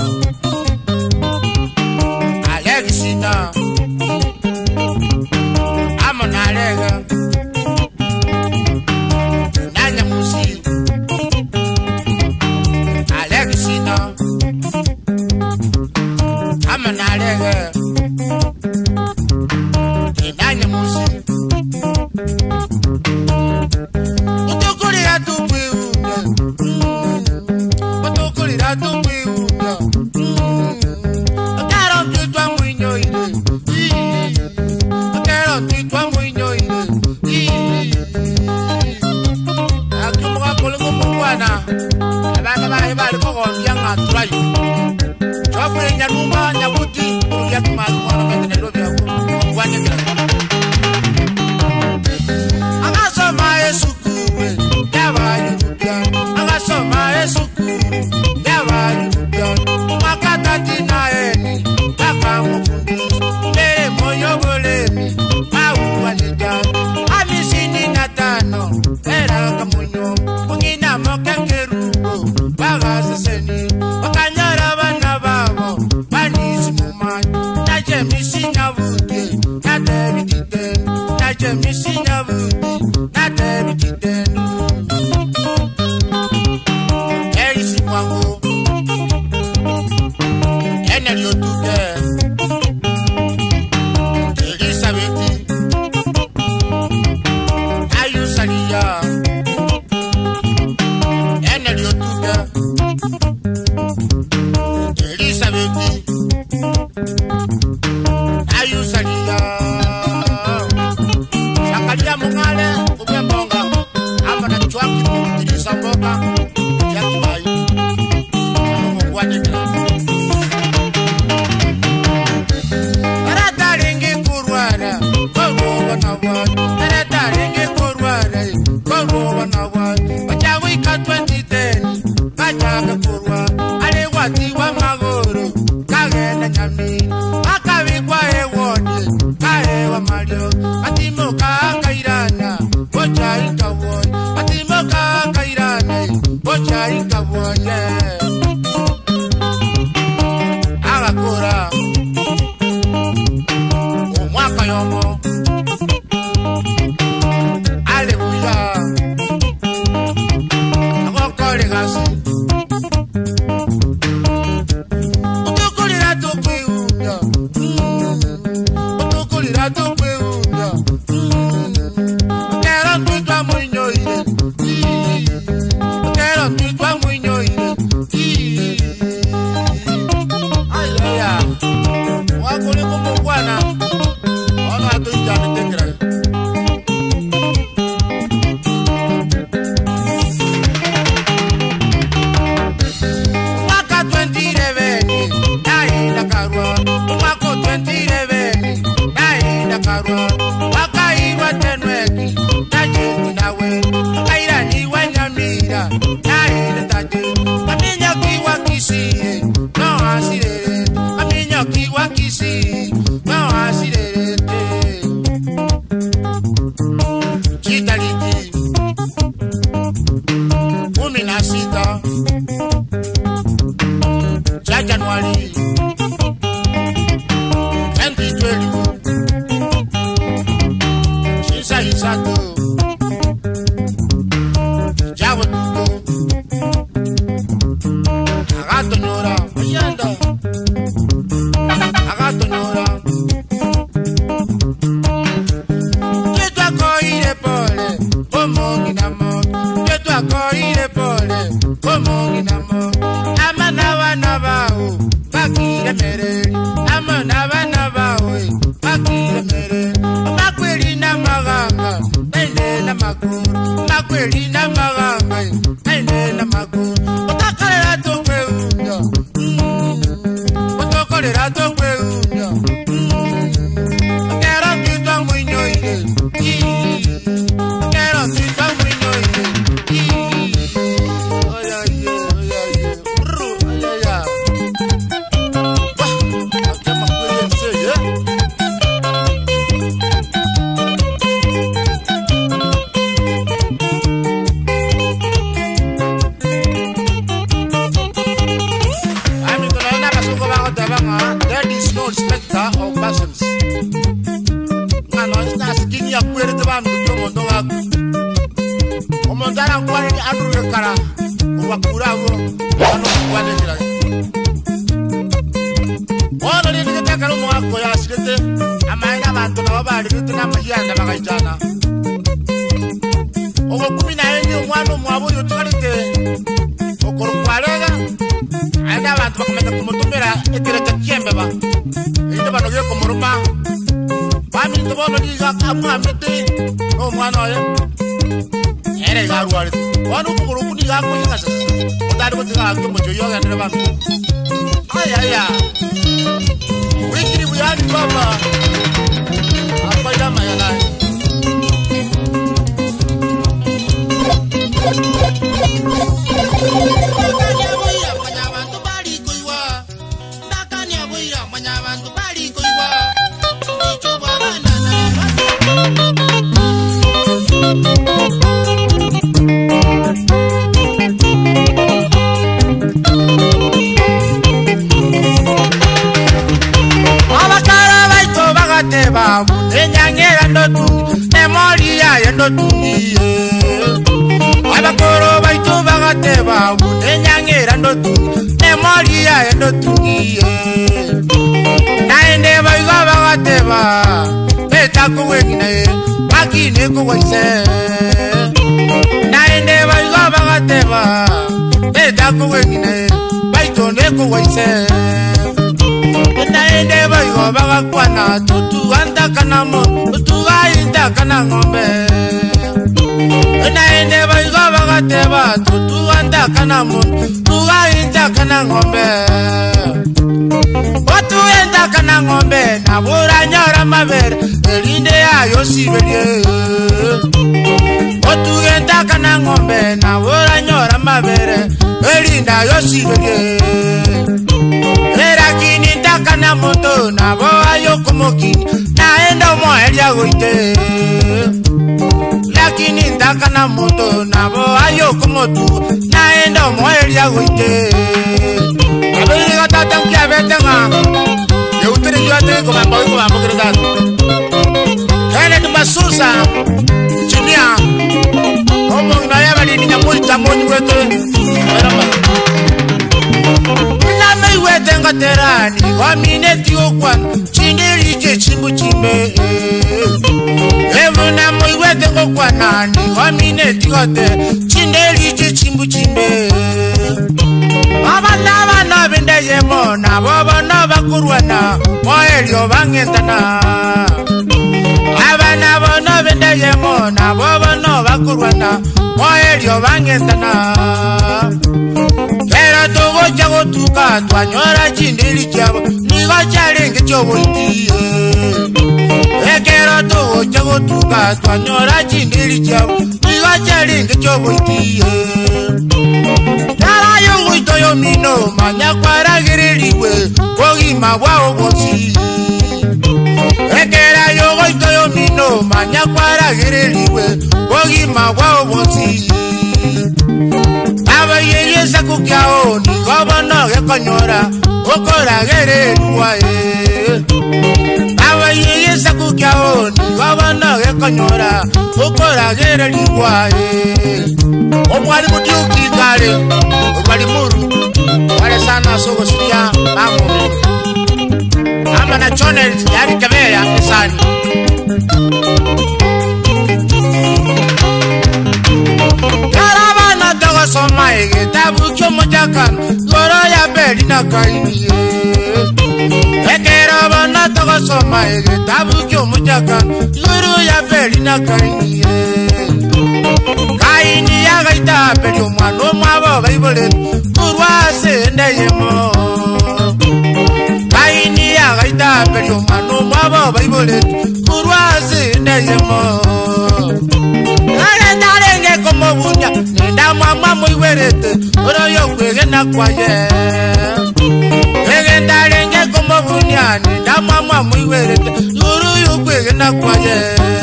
Alexina Amon Alega Nanya Musi Alexina Amon Alega Nanya Musi Otokolera tukweunye Otokolera tukweunye Okero twitwa mwinyoire Okero twitwa mwinyoire Akumuka kolongo mwana Abana bae bali kogombya ngaturayo Chofure nyarumba nyabuti Uruya tumalu mwana kete nero byako Mwane kira Agasoma esukure Yabaye rupya Agasoma esukure Yabaye rupya Umakata tina eni Kaka mukundi Mbere moyo bolemi Mauwa nijani Amisini natano Era kamunyo Mungina moke kerugo Bagasaseni Wakanyara bana babo Banisi mumani Naje misinya buti Nade bititen Naje misinya buti Nade bititen Erisi mwangu Enel yotuke Elisabeti Ayusalia Enel yotuke Elisabeti Ayusalia Sakalia mungale Ubembonga Ama na chwaki Ilisa mboka Yakibai Mungwani kila Arata ringi kurwara Kogo wanawai Arata ringi kurwara Kogo wanawai Wachawika twenty ten Kajaga kurwa Aliwati wa magoro Kagenda nyami Akawikwa ewoni Kaewa mario Atimoka akairana Bocha ikawoni Atimoka akairana Bocha ikawoni Agakura Umwaka yomo Aleluya Agokore gasi Otokolera tokweunye Otokolera tokweunye Okero twitwa mwinyoire Okero twitwa mwinyoire Aleluya bantu Jawa Agato nyora Mayanda Agato nyora Yetu akoire pole Omongi namo Yetu akoire pole Omongi namo Amana wana bao Bakire mereri Amana wana bao Bakire mereri Makweli na maganga Nene na makuru Makweli na maganga Nene na makuru Otakarera tokwe unya Otakarera tokwe unya Kero kitwa mwinyo ile Kero kitwa mwinyo ile Oya ye oya ye Bru oya ya Bah Akema kwele mse ye There is no respecter of persons. Ngano sta sikini ya kwere te bantu to mondo ngaku. Omondara kwani anu rekara. Kuwa kurago anu kwani dira. Ono ni ndika karo mo akko ya sikete. Amaina bantu na babali rutu na mayanda bakaitana. Ogo kumi na enyi omwana omwabu yotukalite. Okoro kwalega. Aida abantu bakomeza kumutumira etereka kyembeba inde banoge ko muruma bami ndobono diga kamwamete no mwana oyo ere garwari wanu kuguru kuni ga ko yingasa utari botiga akyo mojo yoga ndere bami aya aya wikiri buyani baba apaida mayana Babu, enyangera ndotu, memoria yendotu niye. Abakoro baitu bagate babu, enyangera ndotu, memoria yendotu niye. Naende baiga bagate ba, beta kuwengine, makine kuwaise. Naende baiga bagate ba, beta kuwengine, baitu ne kuwaise. Naende baiga bagakwana tutu anda kanamo tutu ainda kana ngombe. Naende baiga bagateba tutu anda kanamo tutu ainda kana ngombe. Watu enda kana ngombe na bura nyara mabere elinde ayo siberie. Watu enda kana ngombe na bura nyara mabere elinde ayo siberie. Erakini ndakana moto na boa yokomokini naenda moelia goite. Lakini ndakana moto na boa yokomotu naenda moelia goite. Abiri gata tanki abetenga yeutere yote ko mambo ko mambo kirada. Ene tumasusa chinia omo na yabali ni nyamulita moni wetu. Eramba Tenga terani, wamine tiokwan, chindiri je chimbu chimbe. Emuna mwiwe tengo kwanani, wamine tiote, chindiri je chimbu chimbe. Abana bana bende yemona, babana bakurwana, moelio bangetana. Abana bana bende yemona, babana bakurwana, moelio bangetana. Kera togo jago tuka twanyora chindiri chabo nigo charenge chobo iti. Kera togo jago tuka twanyora chindiri chabo nigo charenge chobo iti. Tara yungu itoyo mino manya kwara giririwe wogi mabwa obosi. Kera yungu itoyo mino manya kwara giririwe wogi mabwa obosi. Abaye sakukyao ni gobono gekonyora okora gere ruwae. Abaye sakukyao ni gobono kanyora ukora gere ligwaye omwali mudyuki kale bali muru wale sana soko sikia mamu ama na channel yari kabeya sana karabana dago somaige tabu chomojakan goro ya beli na kaini ekerabana dago somaige tabu chomojakan goro ya beli na kaini kaini ya gaita beli omwano mwabo baibole kurwase ndeyemo kaini ya gaita beli omwano mwabo baibole kurwase ndeyemo como bunya nda mama muy werete oro yo kwege na kwaye kwege ndarenge como bunya nda mama muy werete oro yo kwege na kwaye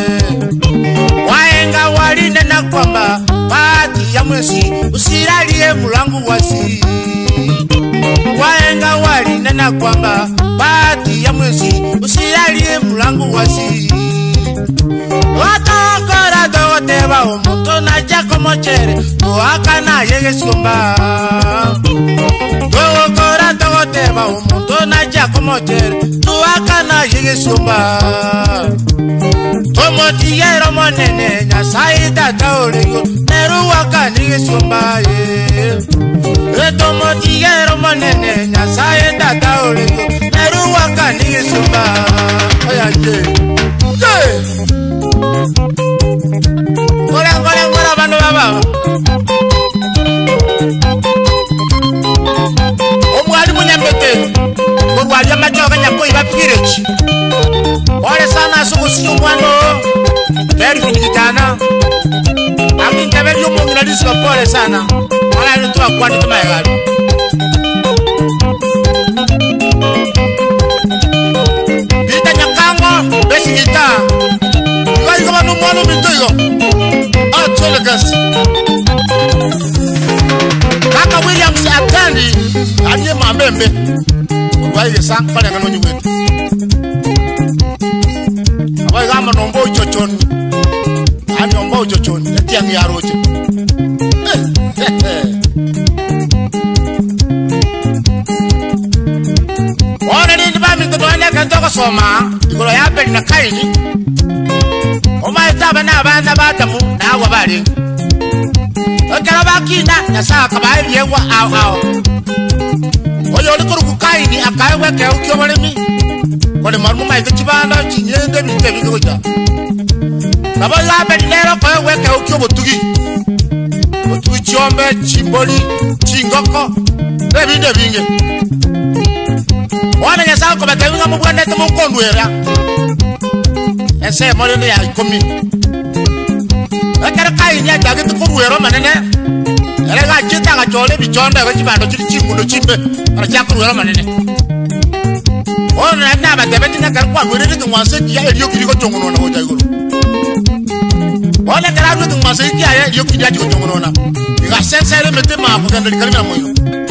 waenga waline na kwamba pati ya mwezi usiralie mulangu wasi waenga waline na kwamba pati ya mwezi usiralie mulangu wasi watakora dogoteba omuntu naja como chere tuaka na yege sumba dogokora dogoteba omuntu naja como chere tuaka na yege sumba tomo tiyero monene nyasai tata olego neru waka nige sumba ye tomo tiyero monene nyasai tata olego neru waka nige sumba oyaje ye Hola, hola, hola, bando baba. Omwali munyambete. Omwali amajoga nyako ibapireki. Ole sana sukusiyo mwano. Beri finitana. Ami ndabeli yomungira lisiko pole sana. Ala nitwa kwani tumayegali. Gita nyakango, besi gita. Iwa iwa no mwano mitoyo. Kaka Williams atandi anye mambembe waige sang pale ngano nywetu abai gama nombo chochon ani nombo chochon etiang yaroje ona ni ndibami ndone kanto soma ikolo yape na kaini oma etaba na bana batamu na wabali Karabakina na saka bayi yewa aw aw oyo likuru kukaini akayewe ke ukyo balemi kole marumu maite kibanda kinyende bite bigoja baba yabe lero ko we ke ukyo botugi botugi chombe chimboli chingoko ebinde binge wana ya saka batenga mu bwana temo kondwera ese mole ya ikomi akara kai nya daga tukuruero manene ele ga kita ga chole bichonda ga chibando chiri chimundo chimbe ara chakuruero manene ona na ba tebeti na karwa werere ngwanse ya eliyo kiriko chongono na hoja igoro ona kara ru ngwanse ya eliyo kiriko chongono na ga sensere mete ma ko gandali kalima moyo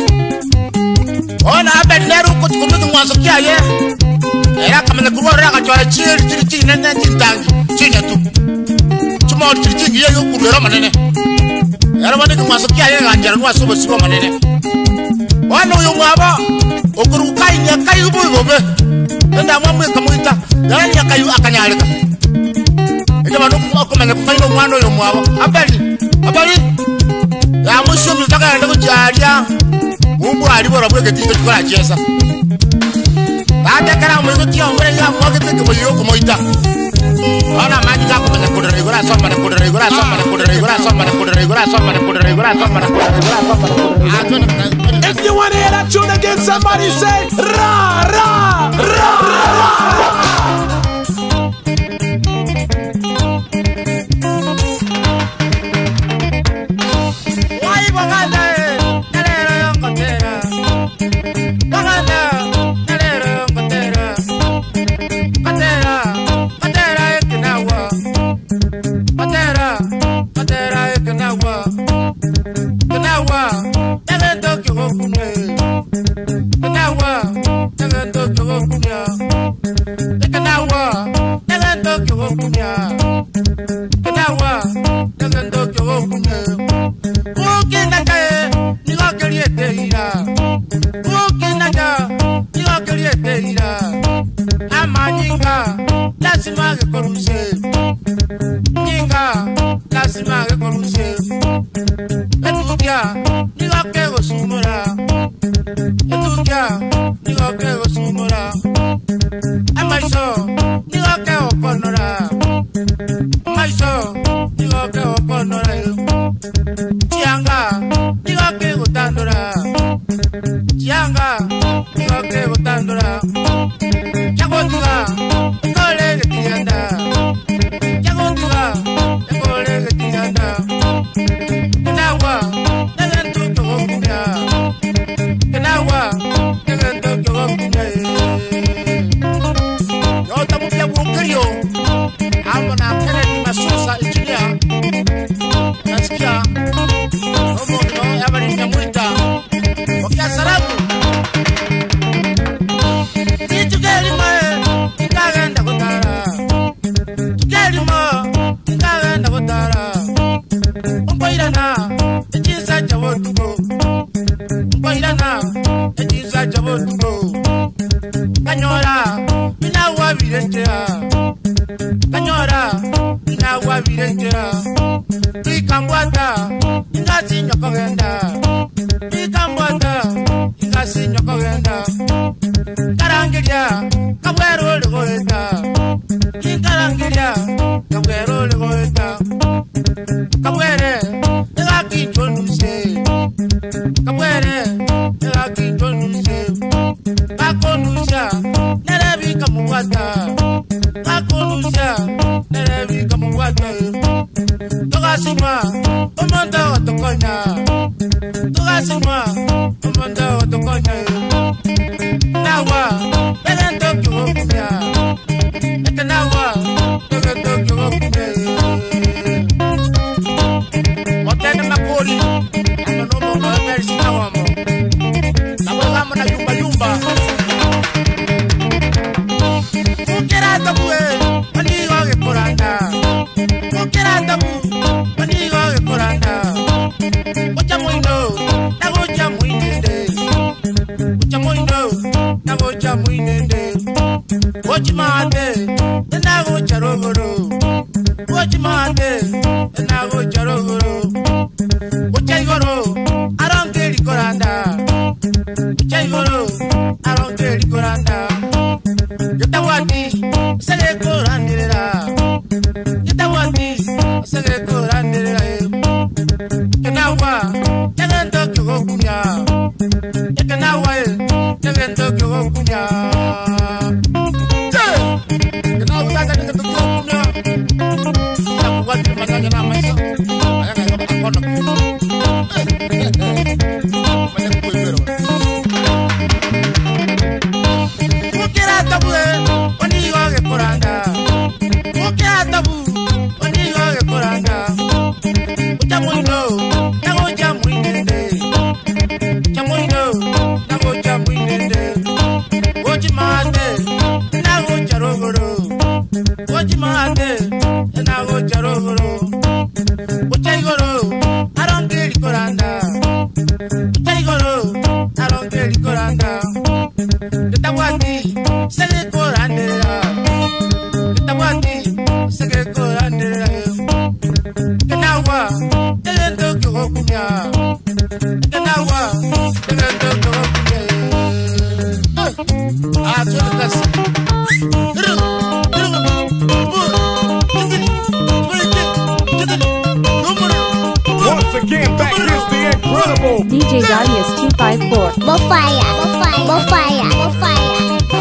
ona abedleru ko chikumu ngwanse ya ye era kamene kuruero ga chole chiri chiri chiri nene chintangi chinya tu Chuma chiri yo kuruero manene era bane ngwasokia ye ganjara nwa sobo sibo manene wana uyo mwaba okuru kainya kayu bubobe nda mwamwe kamuita yanya kayu akanyaleka eka bano kumenya kufaino mwana uyo mwaba abali abali ya musho mutaka ndo kujalia mumbu ali bora bweke tito kora chesa bata kara mu kutia ngore ya mwake teke boyo kumoita Ona maji za kumenya kudere igora soma na kudere igora soma na kudere igora soma na kudere igora soma na kudere igora soma na kudere igora soma na If you want to hear that tune again, somebody say ra ra ra ra. Why baganda elero yonkotera baganda elero yonkotera katera katera ekinawa katera katera ekinawa kinawa evento kyokunwe kinawa evento kunye Mukina ka ni go keriete ira Mukina ka ni go keriete ira Amanyinga lazima gekoruse Nyinga lazima gekoruse Etukia ni go kego sumura Etukia ni go kego sumura Amaiso ni go kego konora Amaiso ni go kego konora Chianga ni go kego tandora Chianga ni go kego tandora Chagotuga ekole getiyanda Chagotuga ekole getiyanda Kenawa negentu kyogokumya Kenawa negentu kyogokumya Yota mupya bungerio Amona Kennedy Masusa engineer Nasikia Omo kino yabari nyamwita Wakia salamu Tugeri mo, ingagenda kutara. Tugeri mo, ingagenda kutara. Umboirana, ejiza jabotugo. Umboirana, ejiza jabotugo. Kanyora, mina wabirenjera. Kanyora, mina wabirenjera. Ikambwata, ingasi nyokogenda. Ikambwata, ingasi nyokogenda. Karangiria, kabwero legoeta. Karangiria, kabwero legoeta. Kabwere, ega kinjonuse. Kabwere, ega kinjonuse. Kakonusha, nerebi kamuwata. Kakonusha, nerebi kamuwata. Togasima, omonda otokonya. Togasima, omonda otokonya. Nawa, negento kyogokumya. Eke nawa, negento kyogokumya. Otene makori, ano nomo mwemeri sinawamo. Nabogamo na yumba yumba. Mukera tabu e, manigo ge koranda. Mukera tabu, manigo ge koranda. Ocha moino, nago cha moinende. Ocha moino, nago cha moinende. Ochi mate, nago cha rogoro. Ochi mate, nago cha rogoro. Ocha igoro, arongeri koranda. Ocha igoro, arongeri koranda. Yotawati, sege korandira. Yotawati, sege korandira. Kenawa, negento kyogokumya. Kenawa, negento kyogokumya. Kenawa, negento kyogokumya. Takuwati maganya na maisa. Ayaka yoba akono. Mane kuibero. Mukera tabu e, wani yoge koranda. Mukera tabu, wani yoge koranda. Ucha moino, nago cha moinende. Cha moino, nago cha moinende. Ochi mate, nago cha rogoro. Ochi mate, nago cha rogoro. Ucha igoro, arongeri koranda. Ucha igoro, arongeri koranda. Yotawati, sege korandera. Yotawati, sege korandera. Kenawa, negento kyogokumya. Kenawa, negento kyogokumya. Ah, suena casi. Once again, back is the incredible D J Darius two five four. Bofaya, bofaya, bofaya, bofaya.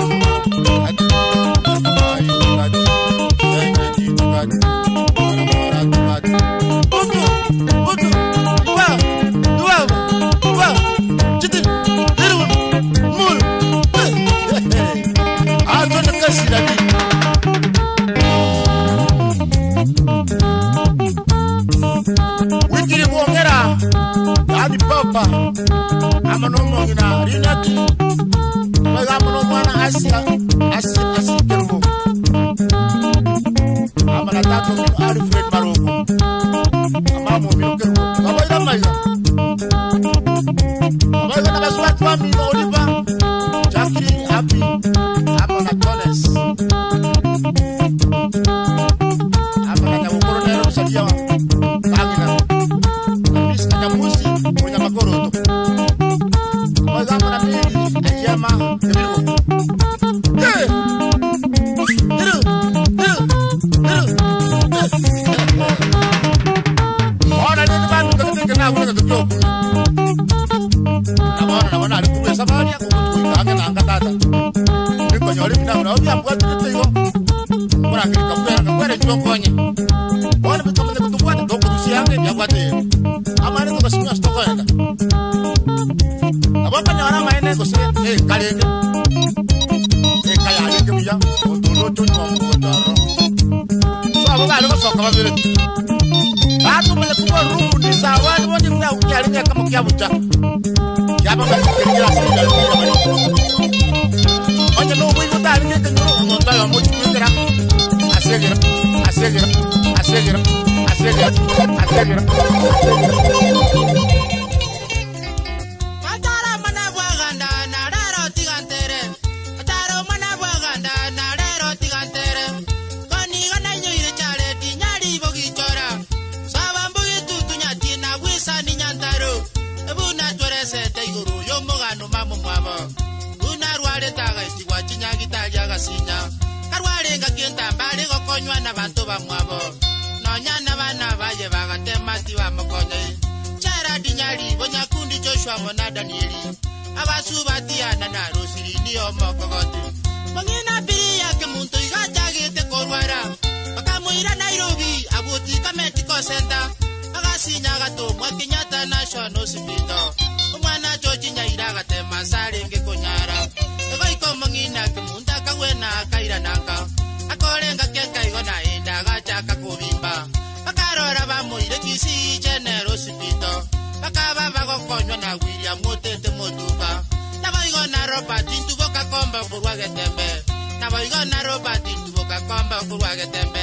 Wikiri Wongera, Adi Papa, I'm a no more in a Rinati, but I'm no one I see, I see, I see, I'm an attack of Alfred Maroko. Amamo milokero. Abaida maiga. Abaida na baswa kwa mino Oliver. Jackie Happy. Amona Jones. Amona nyabukoro nero msadia wa. Kagina. Kabisa nyamusi mwenye makoro to. Abaida amona mili. Ayama. Kebiro. Hey! Hiru! Hiru! Hiru! Ora ni bantu kete na kuna tukio. Na bana na bana alikuwa safari yako kuikanga na ngatata. Niko nyori mna na obia kwa tete yo. Bora kika kwera na kwera chongonye. Bora bitoma de kutukwa de kurusi yange ya kwate. Ama ni ko simya stoko yanda. Abapa ni wana maene ko se eh kalenge. Eh kaya alenge biya. Otolo tonyo ngo ndaro. So ababa lo so kama vile. Batu mele kuwa rumu ni zawadi wadi mna ukialinga kama kiabuta. Kiaba mkikiria singa ya bari. Onya no wizo ta alinga kenyoro no ta yo muti kwitera. Asegira, asegira, asegira, asegira, asegira. Matara manabwa ganda na rero tigantere. Mataro manabwa ganda na rero tigantere. Koni gana nyoire chale tinyari bogichora. Buna twerese teiguru yomogano mamo mwabo. Buna rware taga itigwa chinyagi taja gasinya. Karware ngakenta mbale gokonywa na bantu ba mwabo. Nonya na bana baye bagatema tiwa mokonye. Chara dinyari bonya kundi Joshua mona Danieli. Abasu batiana na rosiri ni omokogoti. Mongina biri yake muntu igacha gite korwara. Bakamuira Nairobi abuti kameti ko center. Agasinya gato mwa Kenyatta National Hospital. Umwana George Nyaira gatema sarenge konyara. Ego iko mangina kemunda kawena kaira nanga. Akorenga kenka igona enda gacha kakubimba. Bakarora bamuire kisi General Hospital. Bakaba bagokonywa na William Motete Motuka. Nabo igona Robert Ntuboka komba kurwa getembe. Nabo igona Robert Ntuboka komba kurwa getembe.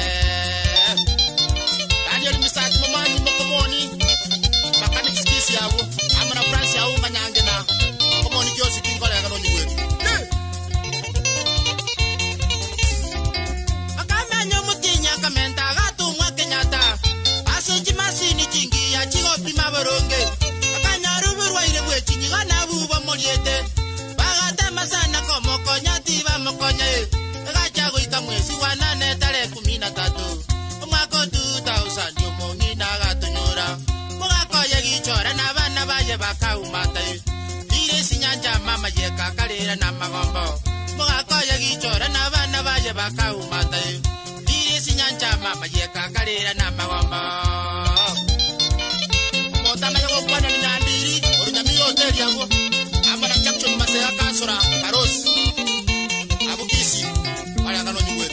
Daniel Misat Momani Mokomoni Makani Skisi yawo Amana France yawo manyange na Mokomoni kyosi kingole ngano nywe Akame nyomutinya kamenta gatu mwa Kenyatta Asunji masini chingi ya chigo pima boronge Akanyaru burwa ile bwe chinyi gana bubo moliete Bagate masana komo konyati ba mokonye Gachago ikamwezi wa nane tare kumi na tatu Mwako two thousand yomongi na gatonyora Mwako yegichora na bana baye baka umate Dire sinyanja mama yeka kalera na magombo Mwako yegichora na bana baye baka umate Dire sinyanja mama yeka kalera na magombo Motama yoko kwana ni nandiri Orunyami hoteli yangu Amana caption masaya kasura Karos Abukisi Wala ngano nyuwe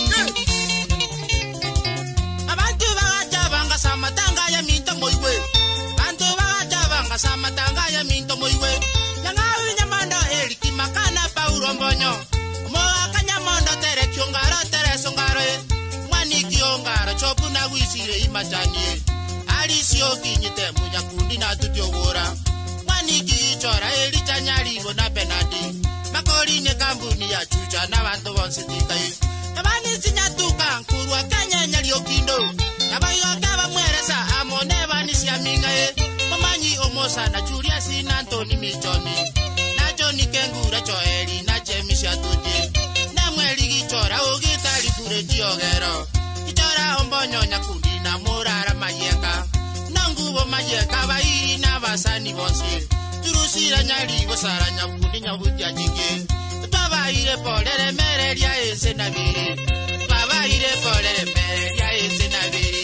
Samatanga ya minto moiwe Bantu baga banga samatanga ya minto moiwe Yangawi nyamando eliki makana pa urombonyo Moa kanyamondo tere kiongaro tere songaro Mwani kiongaro chopu na wisire imachani Alisio kinyite munya kundi na tutiyogora Mwani kichora eli chanyarigo na penadi Makori nye kambuni ya chucha na bantu bonsitika Nabani sinyatuka nkurwa kanya nyali okindo Nabayo kaba mweresa amone bani siaminga e Mamanyi omosa na Julia sina Antoni Michoni Na Johnny Kengura choeli na chemisha tuji Na mweli gichora ugitari kure jiogero Gichora ombonyo nyakundi na murara mayeka Nangubo mayeka bairi na basani bonsi Turusira nyari bosara nyakundi nyabuti ajingi Baba ire polere mereria ese na biri Baba ire polere mereria ese na biri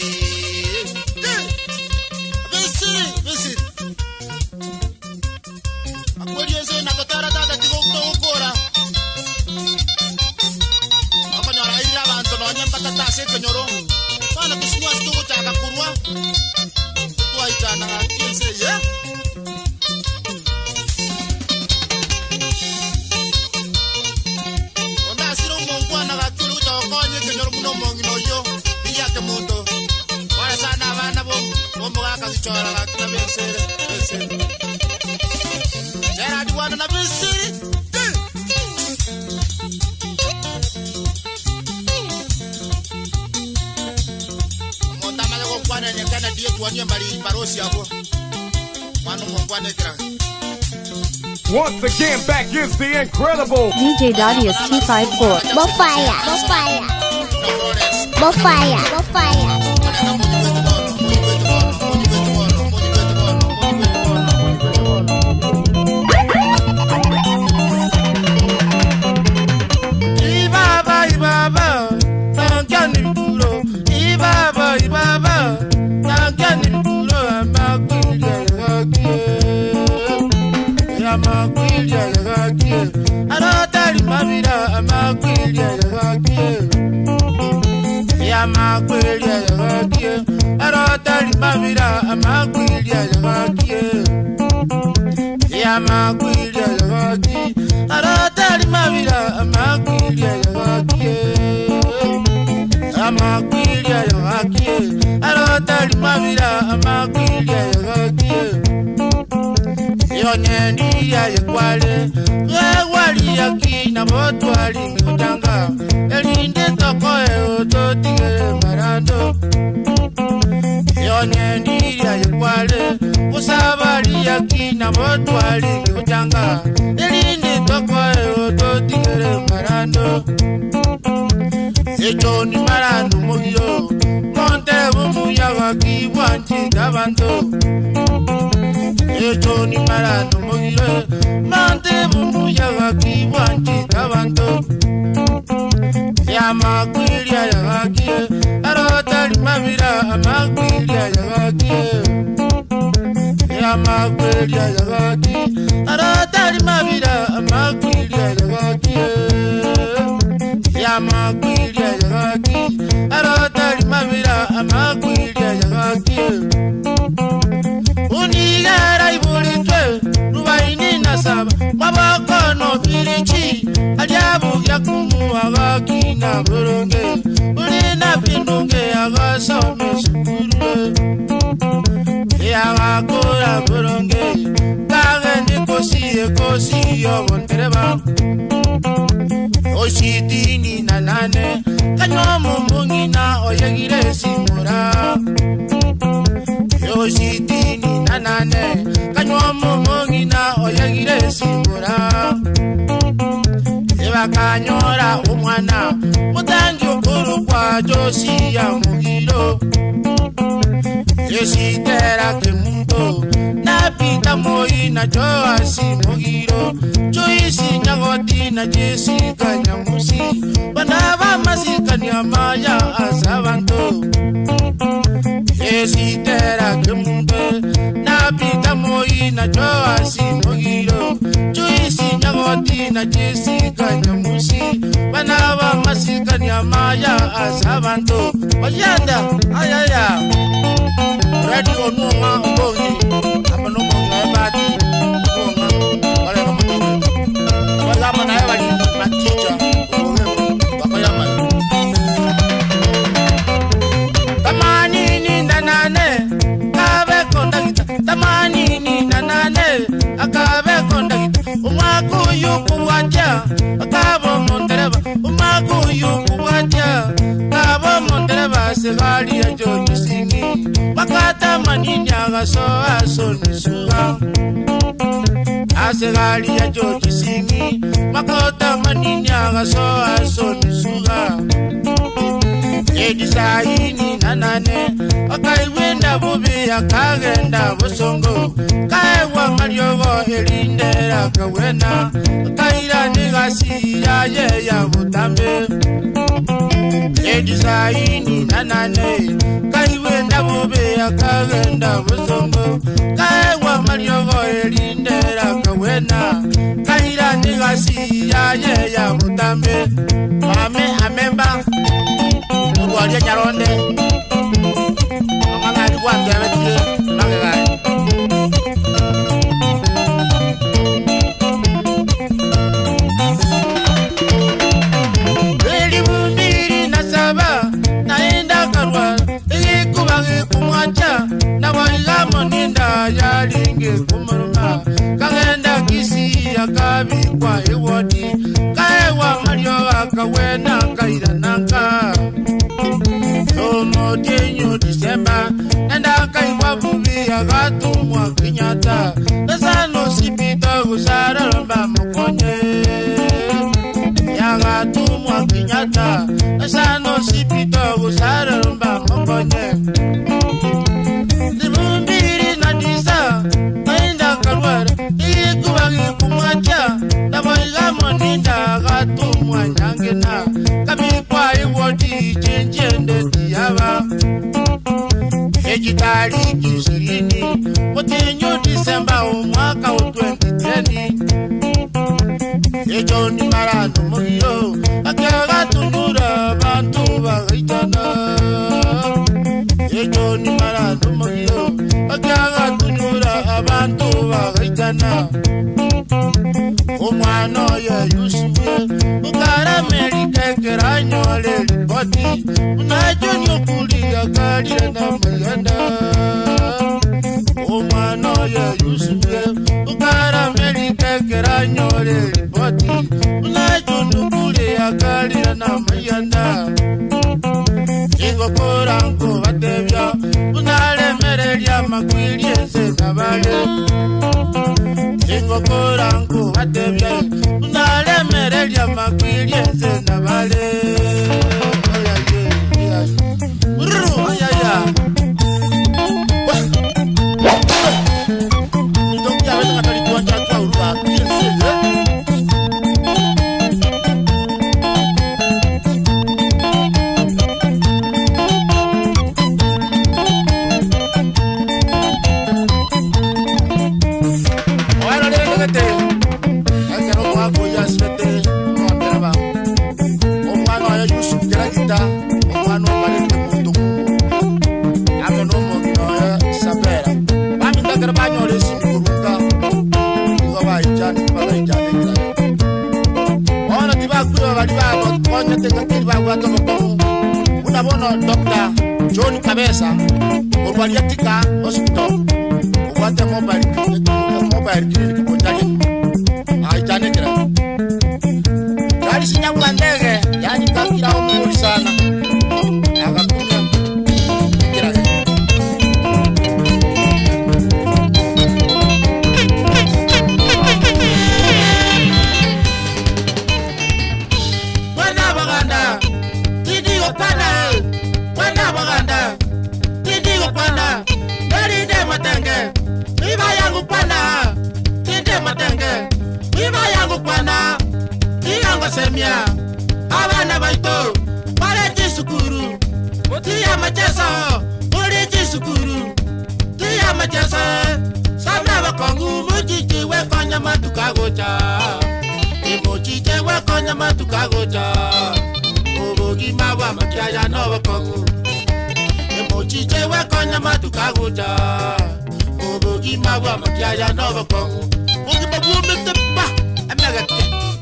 Listen. Akweli ese na kotara tata tigo kutokora. Akanyara ira bantu no nyamba tata se kenyoro. Bana kisini wastu utaka kurwa. Tuwa itana kese ye. Onda asiro mongwa na gatulu to konye kenyoro muno mongino yo. chora la kila besere besere Gerard wana na besere Monta mala kwa ne kana die tuania bari parosi hapo Manu mongwane kra Once again, back is the incredible D J Dadius two five four. Bofaya, Bofaya, Bofaya, Bofaya. Ibaba, Ibaba, Tangani Kuro, Ibaba, Ibaba, Tangani Kuro, Amakulia Yaki, Amakulia Yaki, Anotari Mamira, Amakulia Yaki, Amakulia Yaki, Anotari Mamira, Amakulia Yaki, Amakulia Yaki, Anotari Mamira, Amakulia Yaki, Amakulia Yaki, Anotari Mamira, Amakulia Yaki. Yonyeni ya yekwale Wewali ya kina motwali mutanga Elinde toko eo totige marando Yonyeni ya yekwale Usabali ya kina motwali mutanga Elinde toko eo totige marando Echoni marando mugio Monte umuya wakiwanchi gabando Echoni marando mugire Mante bumbu ya waki wanchi kabanto Yama kwiria ya waki Arotari mamira ama kwiria ya waki Yama kwiria ya waki Arotari mamira ama kwiria ya waki Yama kwiria ya waki Arotari mamira ama kwiria ya waki Unigara ibulitwe Nubaini nasaba Mabakono firichi Aliabu ya kumu Agakina buronge Ulina pindunge Agasome sukuru Yagakura buronge Kage kosi kosi Yobontereba Oshitini nanane Kanyomu mungina Oyegire simura Yoshitini nanane Kanyomu mungina Oyegire simura Eba kanyora umwana Mutangi ukuru kwa Joshi ya mugiro Yoshitera kemundo Napita moi na Joasi mugiro Joisi nyagoti na Jessica nyamusi Banaba masika nyamaya asabanto Yesitera kemumbe Napita moi na Joasi mugiro Joisi nyagoti na Jessica nyamusi Banaba masika nyamaya asabanto Oyanda ayaya Ready onunga ongogi Amano monga ebati Onunga Wale kamutuwe Wala mana ebali Maticha Wakayama Tamani ni nanane Kabe konda kita Tamani ni nanane Akabe konda kita Umaku yuku waja Akabo mondereba Umaku yuku waja Kabo mondereba Segali ya joni singi Makata manini agaso aso nisuga Asegali ya joni singi Makata manini agaso aso nisuga Edisaini nanane Akaiwenda bubi akagenda busongo Kaiwa mariogo elindera kawena Kaira nigasi ya ye ya butambe Edisaini nanane Kaiwenda bubi akagenda busongo Kaiwa mariogo elindera kawena Kaira nigasi ya ye ya butambe Ame amemba Urualia nyaronde Mama ni watu ya metie Nangegai Eli bumbiri na saba Naenda karwa Ili kubagi kumwacha Na wailamu December enda kaiwa bubi agatumwa Kenyatta esano sipita gusara romba mukonye agatumwa Kenyatta esano sipita gusara romba mukonye dibumbiri na disa enda kalwara ikubangi kumwacha naboiga moninda agatumwa nyangena kabikwa iwodi chenjende diaba Ejitari kishirini Mutinyo December umwaka wa twenty twenty Ejo ni marano mugiro Akiaga tunura bantu bagaitana Ejo ni marano mugiro Akiaga tunura abantu bagaitana Umwana ya yusuye Ukara Amerika keranyo lelipoti Unajo nyukuli ya karire na mayanda Umwana ya yusuye Ukara Amerika keranyo lelipoti Unajo nyukuli ya karire na mayanda Ingo korango batebya Unale merelia makwili ense nabale Ingo korango batebya Unale merelia makwili ense nabale Uru, ya ya Ndoki ya weta katari tuanja kwa uruwa Kiense Doctor John Cabeza, Urwaliatica Hospital, Uwate Mobile Clinic, Mobile Clinic, Motali, Aitanekra. Kali sinya mlandege, yani kakira umuri sana. Akakunya. Kira. Wana baganda, Didi Opana. Wana baganda, Didi Opana, Dari de matenge, Viva yangu pana, Didi matenge, Viva yangu pana, Iyango semia, Abana baito, Mareti sukuru, Tia macheso, Muriti sukuru, Tia macheso, Sabra bakongu, Mujiji wekonya matuka gocha, Imojije wekonya matuka gocha. Obogi mawa makiaya no bakongu Emochije wekonya matuka goja Obogi mawa makiaya no bakongu Ogi babuo metepa Amagate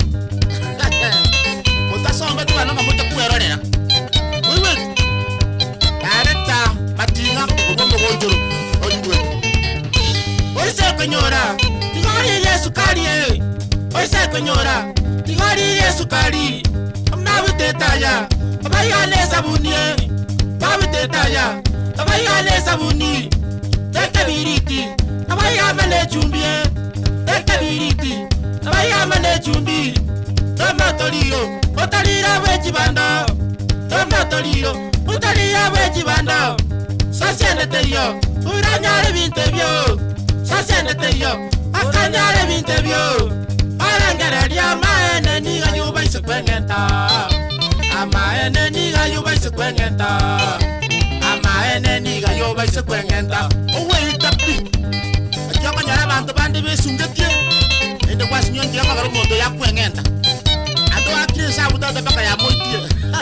Mutasonga tuwa nonga muta kuerorera Wiwet Areta Matinga Obogo gonjoro Ojiwe Oise kwenyora Tigori ile sukari eh Oise kwenyora Tigori ile sukari Tetaya, abayale sabuni, babu tetaya, abayale sabuni, tete biriti, abayamane chumbi, tete biriti, abayamane chumbi, tomatolio, otalira wejibanda, tomatolio, otalira wejibanda, sasiende teyo, uranyare vintebio, sasiende teyo, akanyare vintebio, arangere ya maene ni ayuba isekwengenta. Ama ene niga yuba ise kwengenta Ama ene niga yuba ise kwengenta Owe itapi Ajoko nyara bantu bandi besungetie Ende kwa sinyon kia kagaru moto ya kwengenta Ado akiri sa buta de baka ya moitie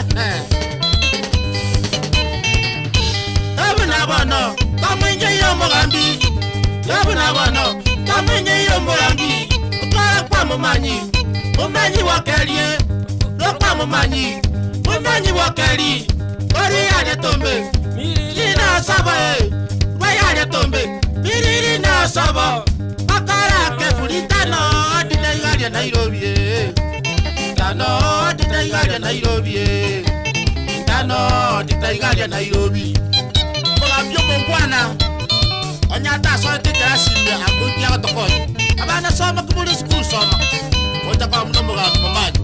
Tabu na bono Tamu inye iyo mogambi Tabu na bono Tamu inye iyo mogambi Utara kwa mumanyi Mumanyi wakerie Lokwa mumanyi Mumanyi wakari, ori yade tombe, miriri na saba eh, wa yade tombe, miriri na saba, akara ke fulitano, dina yade Nairobi eh, tano dina yade Nairobi eh, tano dina yade Nairobi, nyata so tikira simbe akutia gotoko abana soma kumuli school soma ota kwa mnomo ga mamaji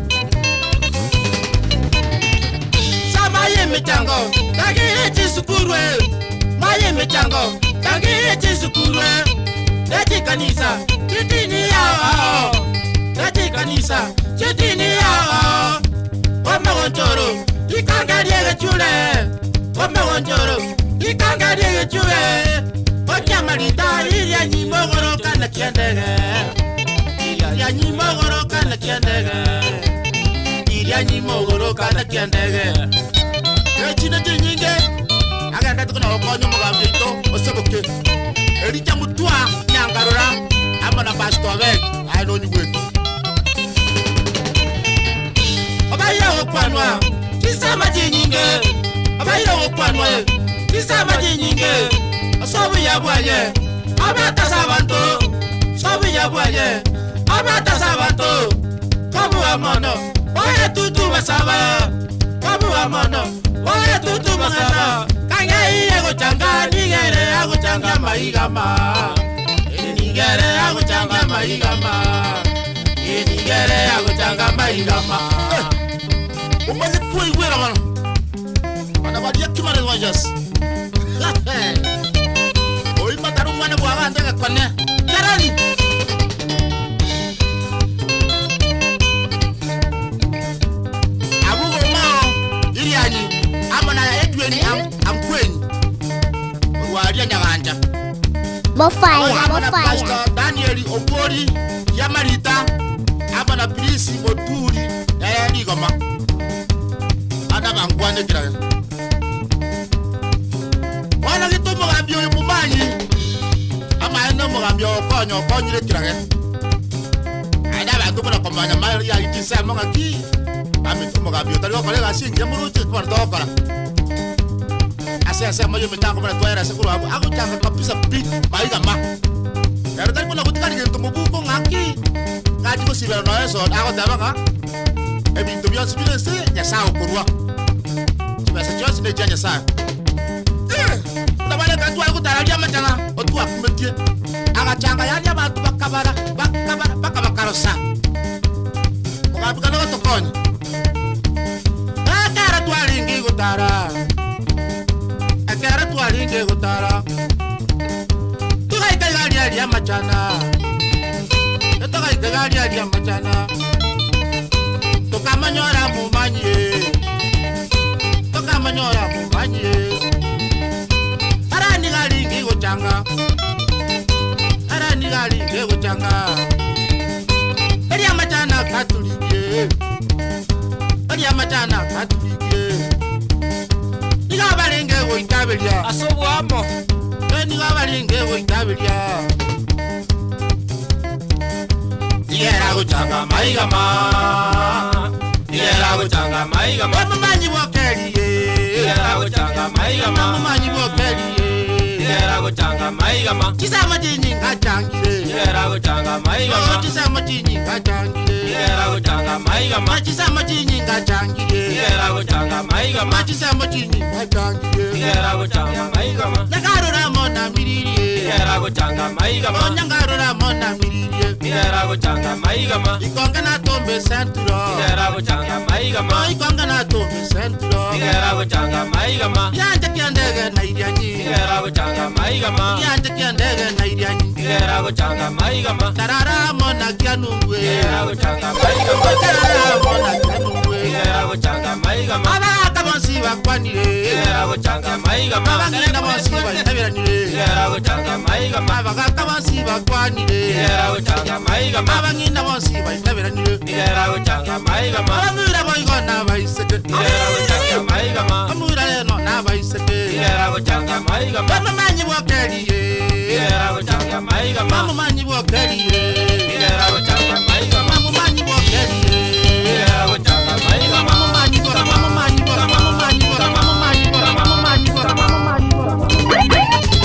sama ye michango kagi ti sukurwe maye michango kagi ti sukurwe eti kanisa titini yao eti kanisa titini yao Ome wonjoro ikanga diege chule Ome wonjoro ikanga diege chule Onya marita iria nyimogoro kana kiendege Iria nyimogoro kana kiendege Iria nyimogoro kana kiendege Echine tinyinge Agenda tukuna okonyo mugambito oseboke Erija mutua nyangarura Amana pastor weg I know you wait Abayo kwanwa kisa majinyinge Abayo kwanwa kisa majinyinge Asobu ya bwaye Abata sabanto Sobu ya bwaye Abata sabanto Kabu amono Oye tutu masaba Kabu amono Oye tutu masaba Kanga iye gochanga Nigere ya gochanga maigama Nigere ya gochanga maigama Nigere ya gochanga maigama Umani pui wera man. Ana badia kimane wajas. Oi mataru mana buaga anda kone. Karani. Abu goma iriani amana edweni am amkweni. Waria nyaganja. Bofaya, bofaya. Danieli Obori Yamarita amana Prisi Moturi ya ni goma. Ada bangwane kira. Wana gitu mugambio yumumanyi. Ama eno mugambio konyo konyo kira. Ada bantu muna komanya mali ya ikisa monga ki. Ami tu mugambio tali ko kolega singi muruti kwa ndokora. Ase ase moyo mitango muna twera sekuru abu. Aku changa kapisa pi maiga ma. Pero tali kuna kutika ni tumubuko ngaki. Ngaji ko sibero no eso ako tabanga. Ebi ntubyo sibile se ya sawo kurwa. Basa just ne janya sa. Eh, tabale ka tu aku taralia matanga, otu akumetie. Aga changa ya ya matu bakabara, bakabara, bakabara sa. Mukabuka no tokoni. Akara tu alingi gutara. Akara tu alingi gutara. Tu kai kai ya machana. Tu kai kai ya machana. Tu kamanyora mumanye. Manyora mumanye Arani galingi gochanga Arani galingi gochanga Eria machana katulike Eria machana katulike Niga balenge goitabelia Asobu amo Niga balenge goitabelia Niera gochanga maigama Niera gochanga maigama Mamanyi wokeli Niera gochanga maigama Mamanyi wokeli Niera gochanga maigama Chisa majini ngachangire Niera gochanga maigama Chisa majini ngachangire Niera gochanga maigama Chisa majini ngachangire Niera gochanga maigama Chisa majini ngachangire Niera gochanga maigama Nagarura mona miriri Niera gochanga maigama Nagarura mona miriri Niera gochanga maigama Ikonga na tombe senturo Niera gochanga maigama Ikonga na tombe senturo Niera gochanga maigama Yanja kiandege na iriani Niera gochanga maigama Yanja kiandege na iriani Niera gochanga maigama Tarara mona kianungwe Niera gochanga maigama Tarara mona kianungwe Niera gochanga maigama Abaka bonsi bakwanire Niera gochanga maigama Abangenda bonsi baitabiranire Niera gochanga maigama Abaka bonsi bakwanire Niera gochanga maigama Abangenda bonsi baitabiranire Niera gochanga maigama Amura boygo na baiseke Niera gochanga maigama Amura no na baiseke Niera gochanga maigama Mamanyi bokeliye Niera gochanga maigama Mamanyi bokeliye Niera gochanga maigama Mamanyi bokeliye Niera gochanga maigama Mamanyi bokeliye Mamanyi bokeliye Mamanyi bokeliye Mamanyi bokeliye Mamanyi bokeliye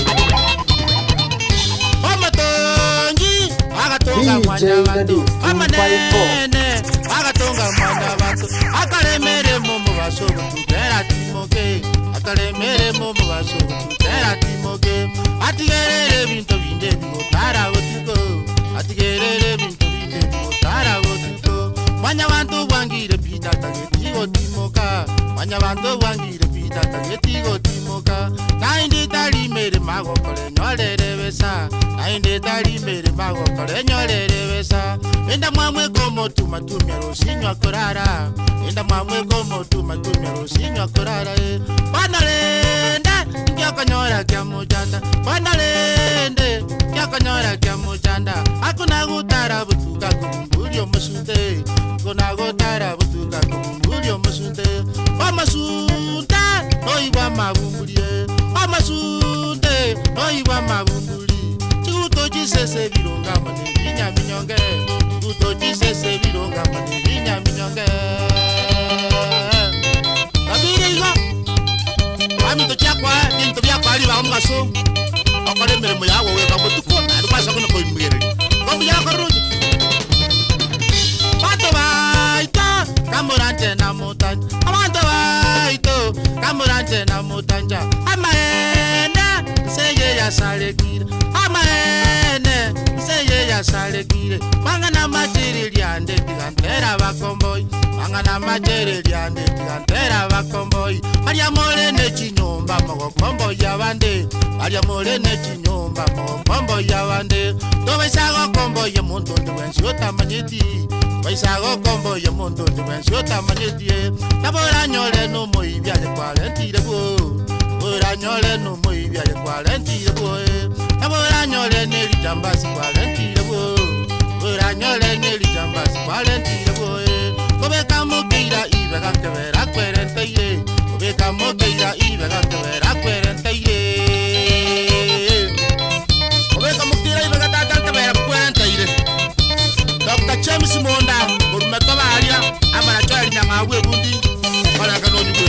Omatongi agatonga mwana watu Amanene agatonga mwana watu Akalemere mumu basobu Tera timoke Akalemere mumu basobu tera timoke atigerere bintu binde bimotara botuko atigerere bintu binde bimotara botuko manya bantu bwangire pita tagetigo timoka manya bantu bwangire pita tagetigo timoka nainde tali mere mago kole nyolere besa nainde tali mere mago kole nyolere besa enda mwamwe komo tumatumya rosinywa korara enda mwamwe komo tumatumya rosinywa korara banalende kyakanyora kya mujanda banalende kyakanyora kya mujanda akuna gutara butuka kumbuli omusute kuna gutara butuka kumbuli omusute amasunte oiwa mabumbulie amasunte oiwa mabumbuli chikuto chisese bironga mane binya minyonge chikuto chisese bironga mane binya minyonge kabirigo ami to chakwa bintu byakwa ali ba mugaso akole mirimo yawo we bamutuko ari kwasa kuno ko imbere kombi yakoruje pato baita kamurante na mutanja amanto baito kamurante na mutanja amaene seye ya salegire amaene seye ya salegire mangana majiri lyande tigantera bakomboi mangana majiri lyande tigantera bakomboi Maria mole ne chinyomba mogo kombo yabande Maria mole ne chinyomba mogo kombo yabande Do baisago kombo ye mundo de wensiota manyeti Baisago kombo ye mundo de wensiota manyeti Tabora nyole no moi via de quarenti de bo Tabora nyole no moi via de quarenti de bo Tabora nyole ne lijamba si quarenti de bo Tabora nyole ne lijamba si quarenti de bo Kobe kamo kira ibe gante vera quarenta ye Kobe kamo kira ibe gante vera quarenta ye Kobe kamo kira ibe gante vera quarenta ye Doctor James Monda urumeto baharia amara chali nyanga we bundi kala kanoni we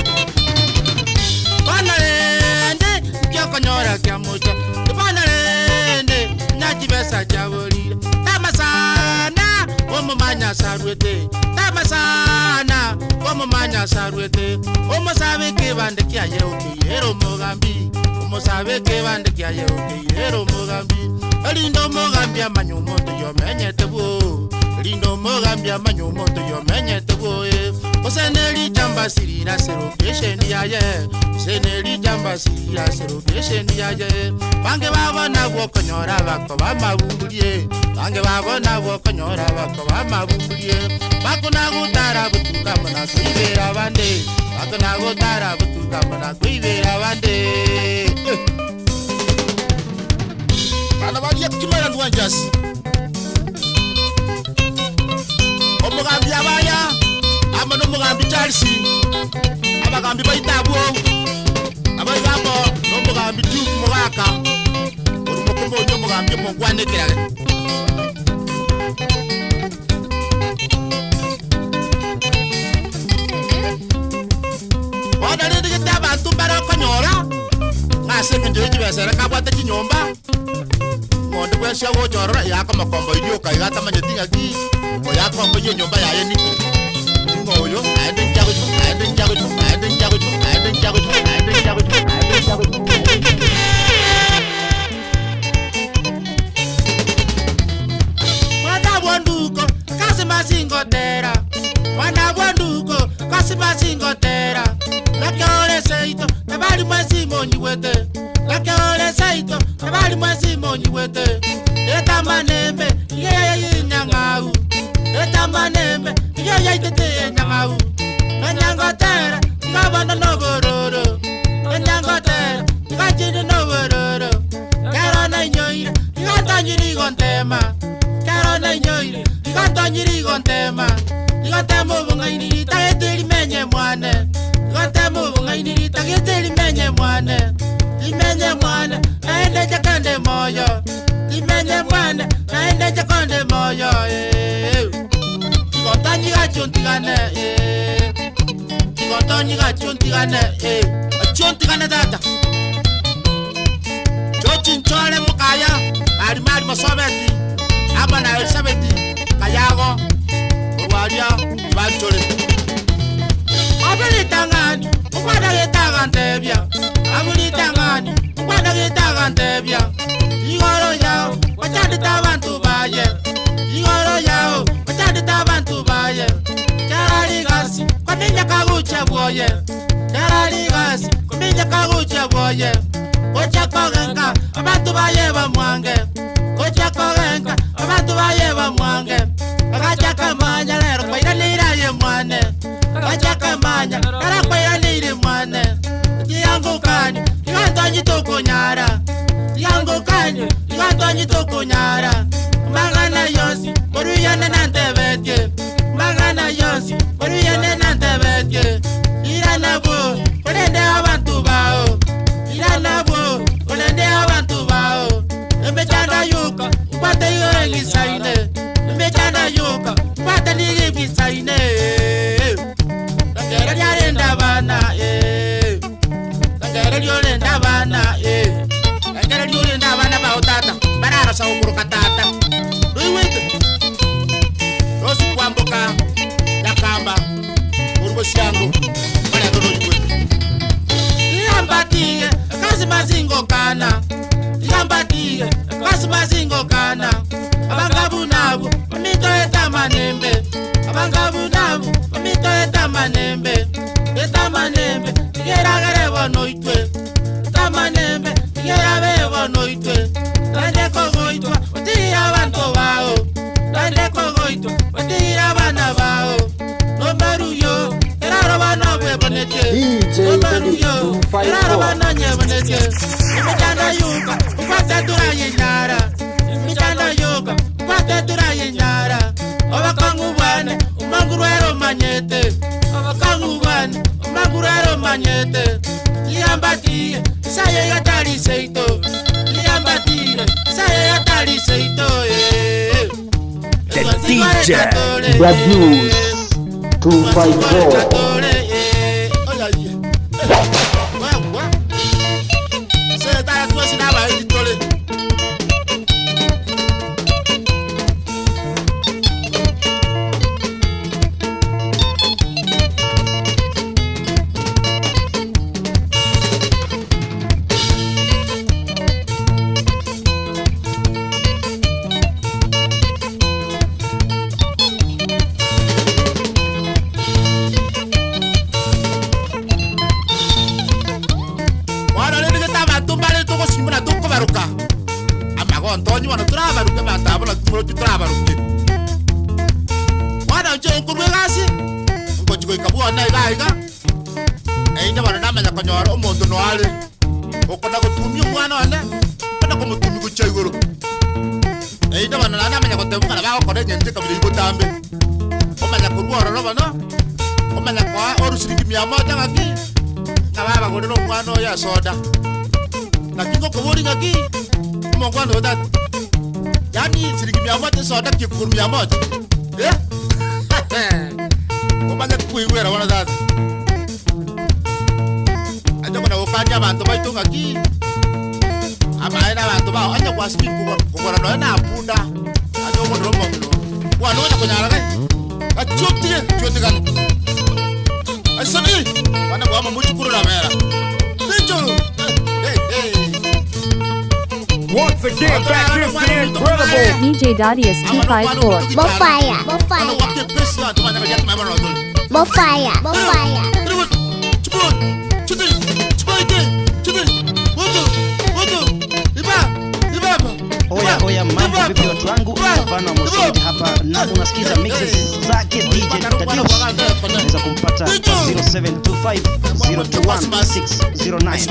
Banalende kyakonyora kya moja Banalende nyakibesa chaboli Tamasana omumanya sarwete Tamasana omumanya sarwete Omusabe kebande kya yeoke yero Mogambi Omusabe kebande kya yeoke yero Mogambi Lindo Mogambi amanyumoto yomenyete bo Lindo Mogambi amanyumoto yomenyete bo Oseneli jamba sirira serokeshe ndiyaye Oseneli jamba sirira serokeshe ndiyaye Bange babona bwokonyora bako bamabumbulie Bange babona bwokonyora bako bamabumbulie Bakuna gutara butuka mona kwibera bande Bakuna gutara butuka mona kwibera bande Bana baliye kimera ndwanjasi Omugambi abaya Ama n'umugambi Charles abagambi bayitabo abayabo n'umugambi Duke Muraka urumukombo n'umugambi mugwanekera Bana ndi gita bantu bara konyora ngase nje jibesera kabwata kinyomba Mondo kwesha wo jorora yako makombo idio kaigata manyetinga ki oyakombo yenyomba yaye ni Moyo, I didn't jab it, I didn't jab it, I didn't jab it, I didn't jab it, I didn't jab it, I didn't jab it. Mwana wanduko, kasi masingo tera. Mwana wanduko, kasi masingo tera. Lake ole seito, tabali mwesi monyi wete. Lake ole seito, tabali mwesi monyi wete. Eta manembe, yeye yinyangau. Eta manembe, Yo ya itete nyangau Nyangotera Ngabana no bororo Nyangotera Ngajini no bororo Karona nyoire Ngantanyiri gontema Karona nyoire Ngantanyiri gontema Ngantemo bungaini Tageteli menye mwane Ngantemo bungaini Tageteli menye mwane Limenye mwane Naende jakande moyo Limenye mwane Naende jakande moyo Kontanyi gachontigane eh Kontanyi gachontigane eh Achontigane data Chochin chole mukaya Mari mari masobeti Aba na Elizabeth Kayago Urwaria Bachole Abuli tangani Ukwada getanga ntebya Abuli tangani kagucha boye Yarari gasi kuminja kagucha boye Ocha kogenga abantu bayeba mwange Ocha kogenga abantu bayeba mwange Agacha kamanya lero kwa nira ye mwane Agacha kamanya kara kwa nira mwane Tiyangu kanyu tiyangu nyitoko nyara Tiyangu kanyu tiyangu nyitoko nyara Magana yonsi moruyane nantebetje Magana yonsi moruyane nantebetje Irana bo konende abantu bao Irana bo konende abantu bao Mbechana yuka upate hiyo ngisaine Mbechana yuka upate nigi bisaine Tangere lyarenda bana eh Tangere lyolenda bana eh Tangere lyolenda bana bao tata Barara sa ukuruka tata Ruiwite Rosi kuamboka Yakamba Urubosi yangu Bana dono yuwite Yambatige Kasi mazingo kana Yambatige Kasi mazingo kana Abangabu nabu Mamito eta manembe Abangabu nabu Mamito eta manembe Eta manembe Tigera garebo noitwe Eta manembe Tigera bebo noitwe Tande kogoitwa Otigira banto bao Tande kogoitwa Otigira bana bao No maruyo Eraro bana webonete No maruyo Eraro bana nyebonete Michanda yuka Upate tura yenyara Michanda yuka Upate tura yenyara Obakangu wane Umanguruero manyete Obakangu wane Umanguruero manyete Liambatie Isaye gatari seito Liambatie Isaye gatari seito The D J W two five four. Antonio wana trava ruke mataba la tumoro trava ruke wana nje kurwe gasi ngo chiko ikabua na igaiga ainda wana nama ya kanyoro omuntu no ale okona gutumya mwana wana wana kumutumi guchaigoro ainda wana nama ya gutemuka ba ko kore nyente kabiri gutambe omanya kurwora no bana omanya kwa orusiriki miyamo tangaki nababa godero mwana ya soda nakingo kuburi ngaki Mongwana oda. Yani sirigi miyamote soda kikuru miyamote. Eh? Omanya kuiwera wana dada. Ando kuna ukanya abantu baitunga ki. Amaina abantu ba anya kwasiki kugora no na apunda. Ando kuna romo mino. Wano na kunyara kai. Achutie chuti kan. Asani. Wana kwa mamuchukuru la mera. Ticho. Hey hey. Once again, back is the incredible D J Dadius two five four. Bofaya, Bofaya, Bofaya, Bofaya. Oya oya, mambo vipi watu wangu? Hapana Mohamed hapa na unasikiza mixes zake D J Dadius. Unaweza kumpata zero seven two five zero two one six zero nine.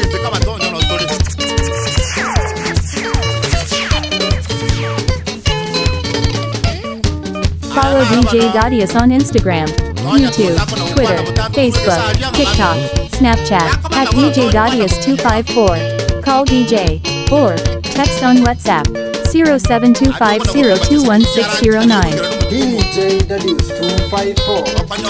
Follow D J Dadius on Instagram, YouTube, Twitter, Facebook, TikTok, Snapchat, at D J Dadius two five four. Call D J, or text on WhatsApp, zero seven two five zero two one six zero nine. D J Dadius two five four.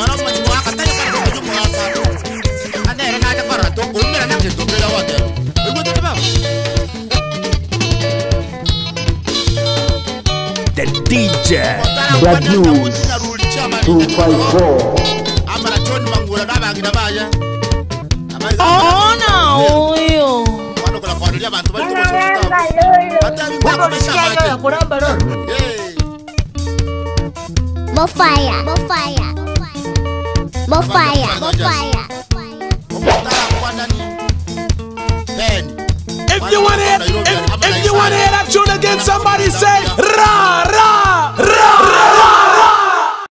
The D J W two five four. Oh no, yo. Bofaya, Bofaya, Bofaya, bofaya. If you wanna hear, if, if you wanna hear that tune again, somebody say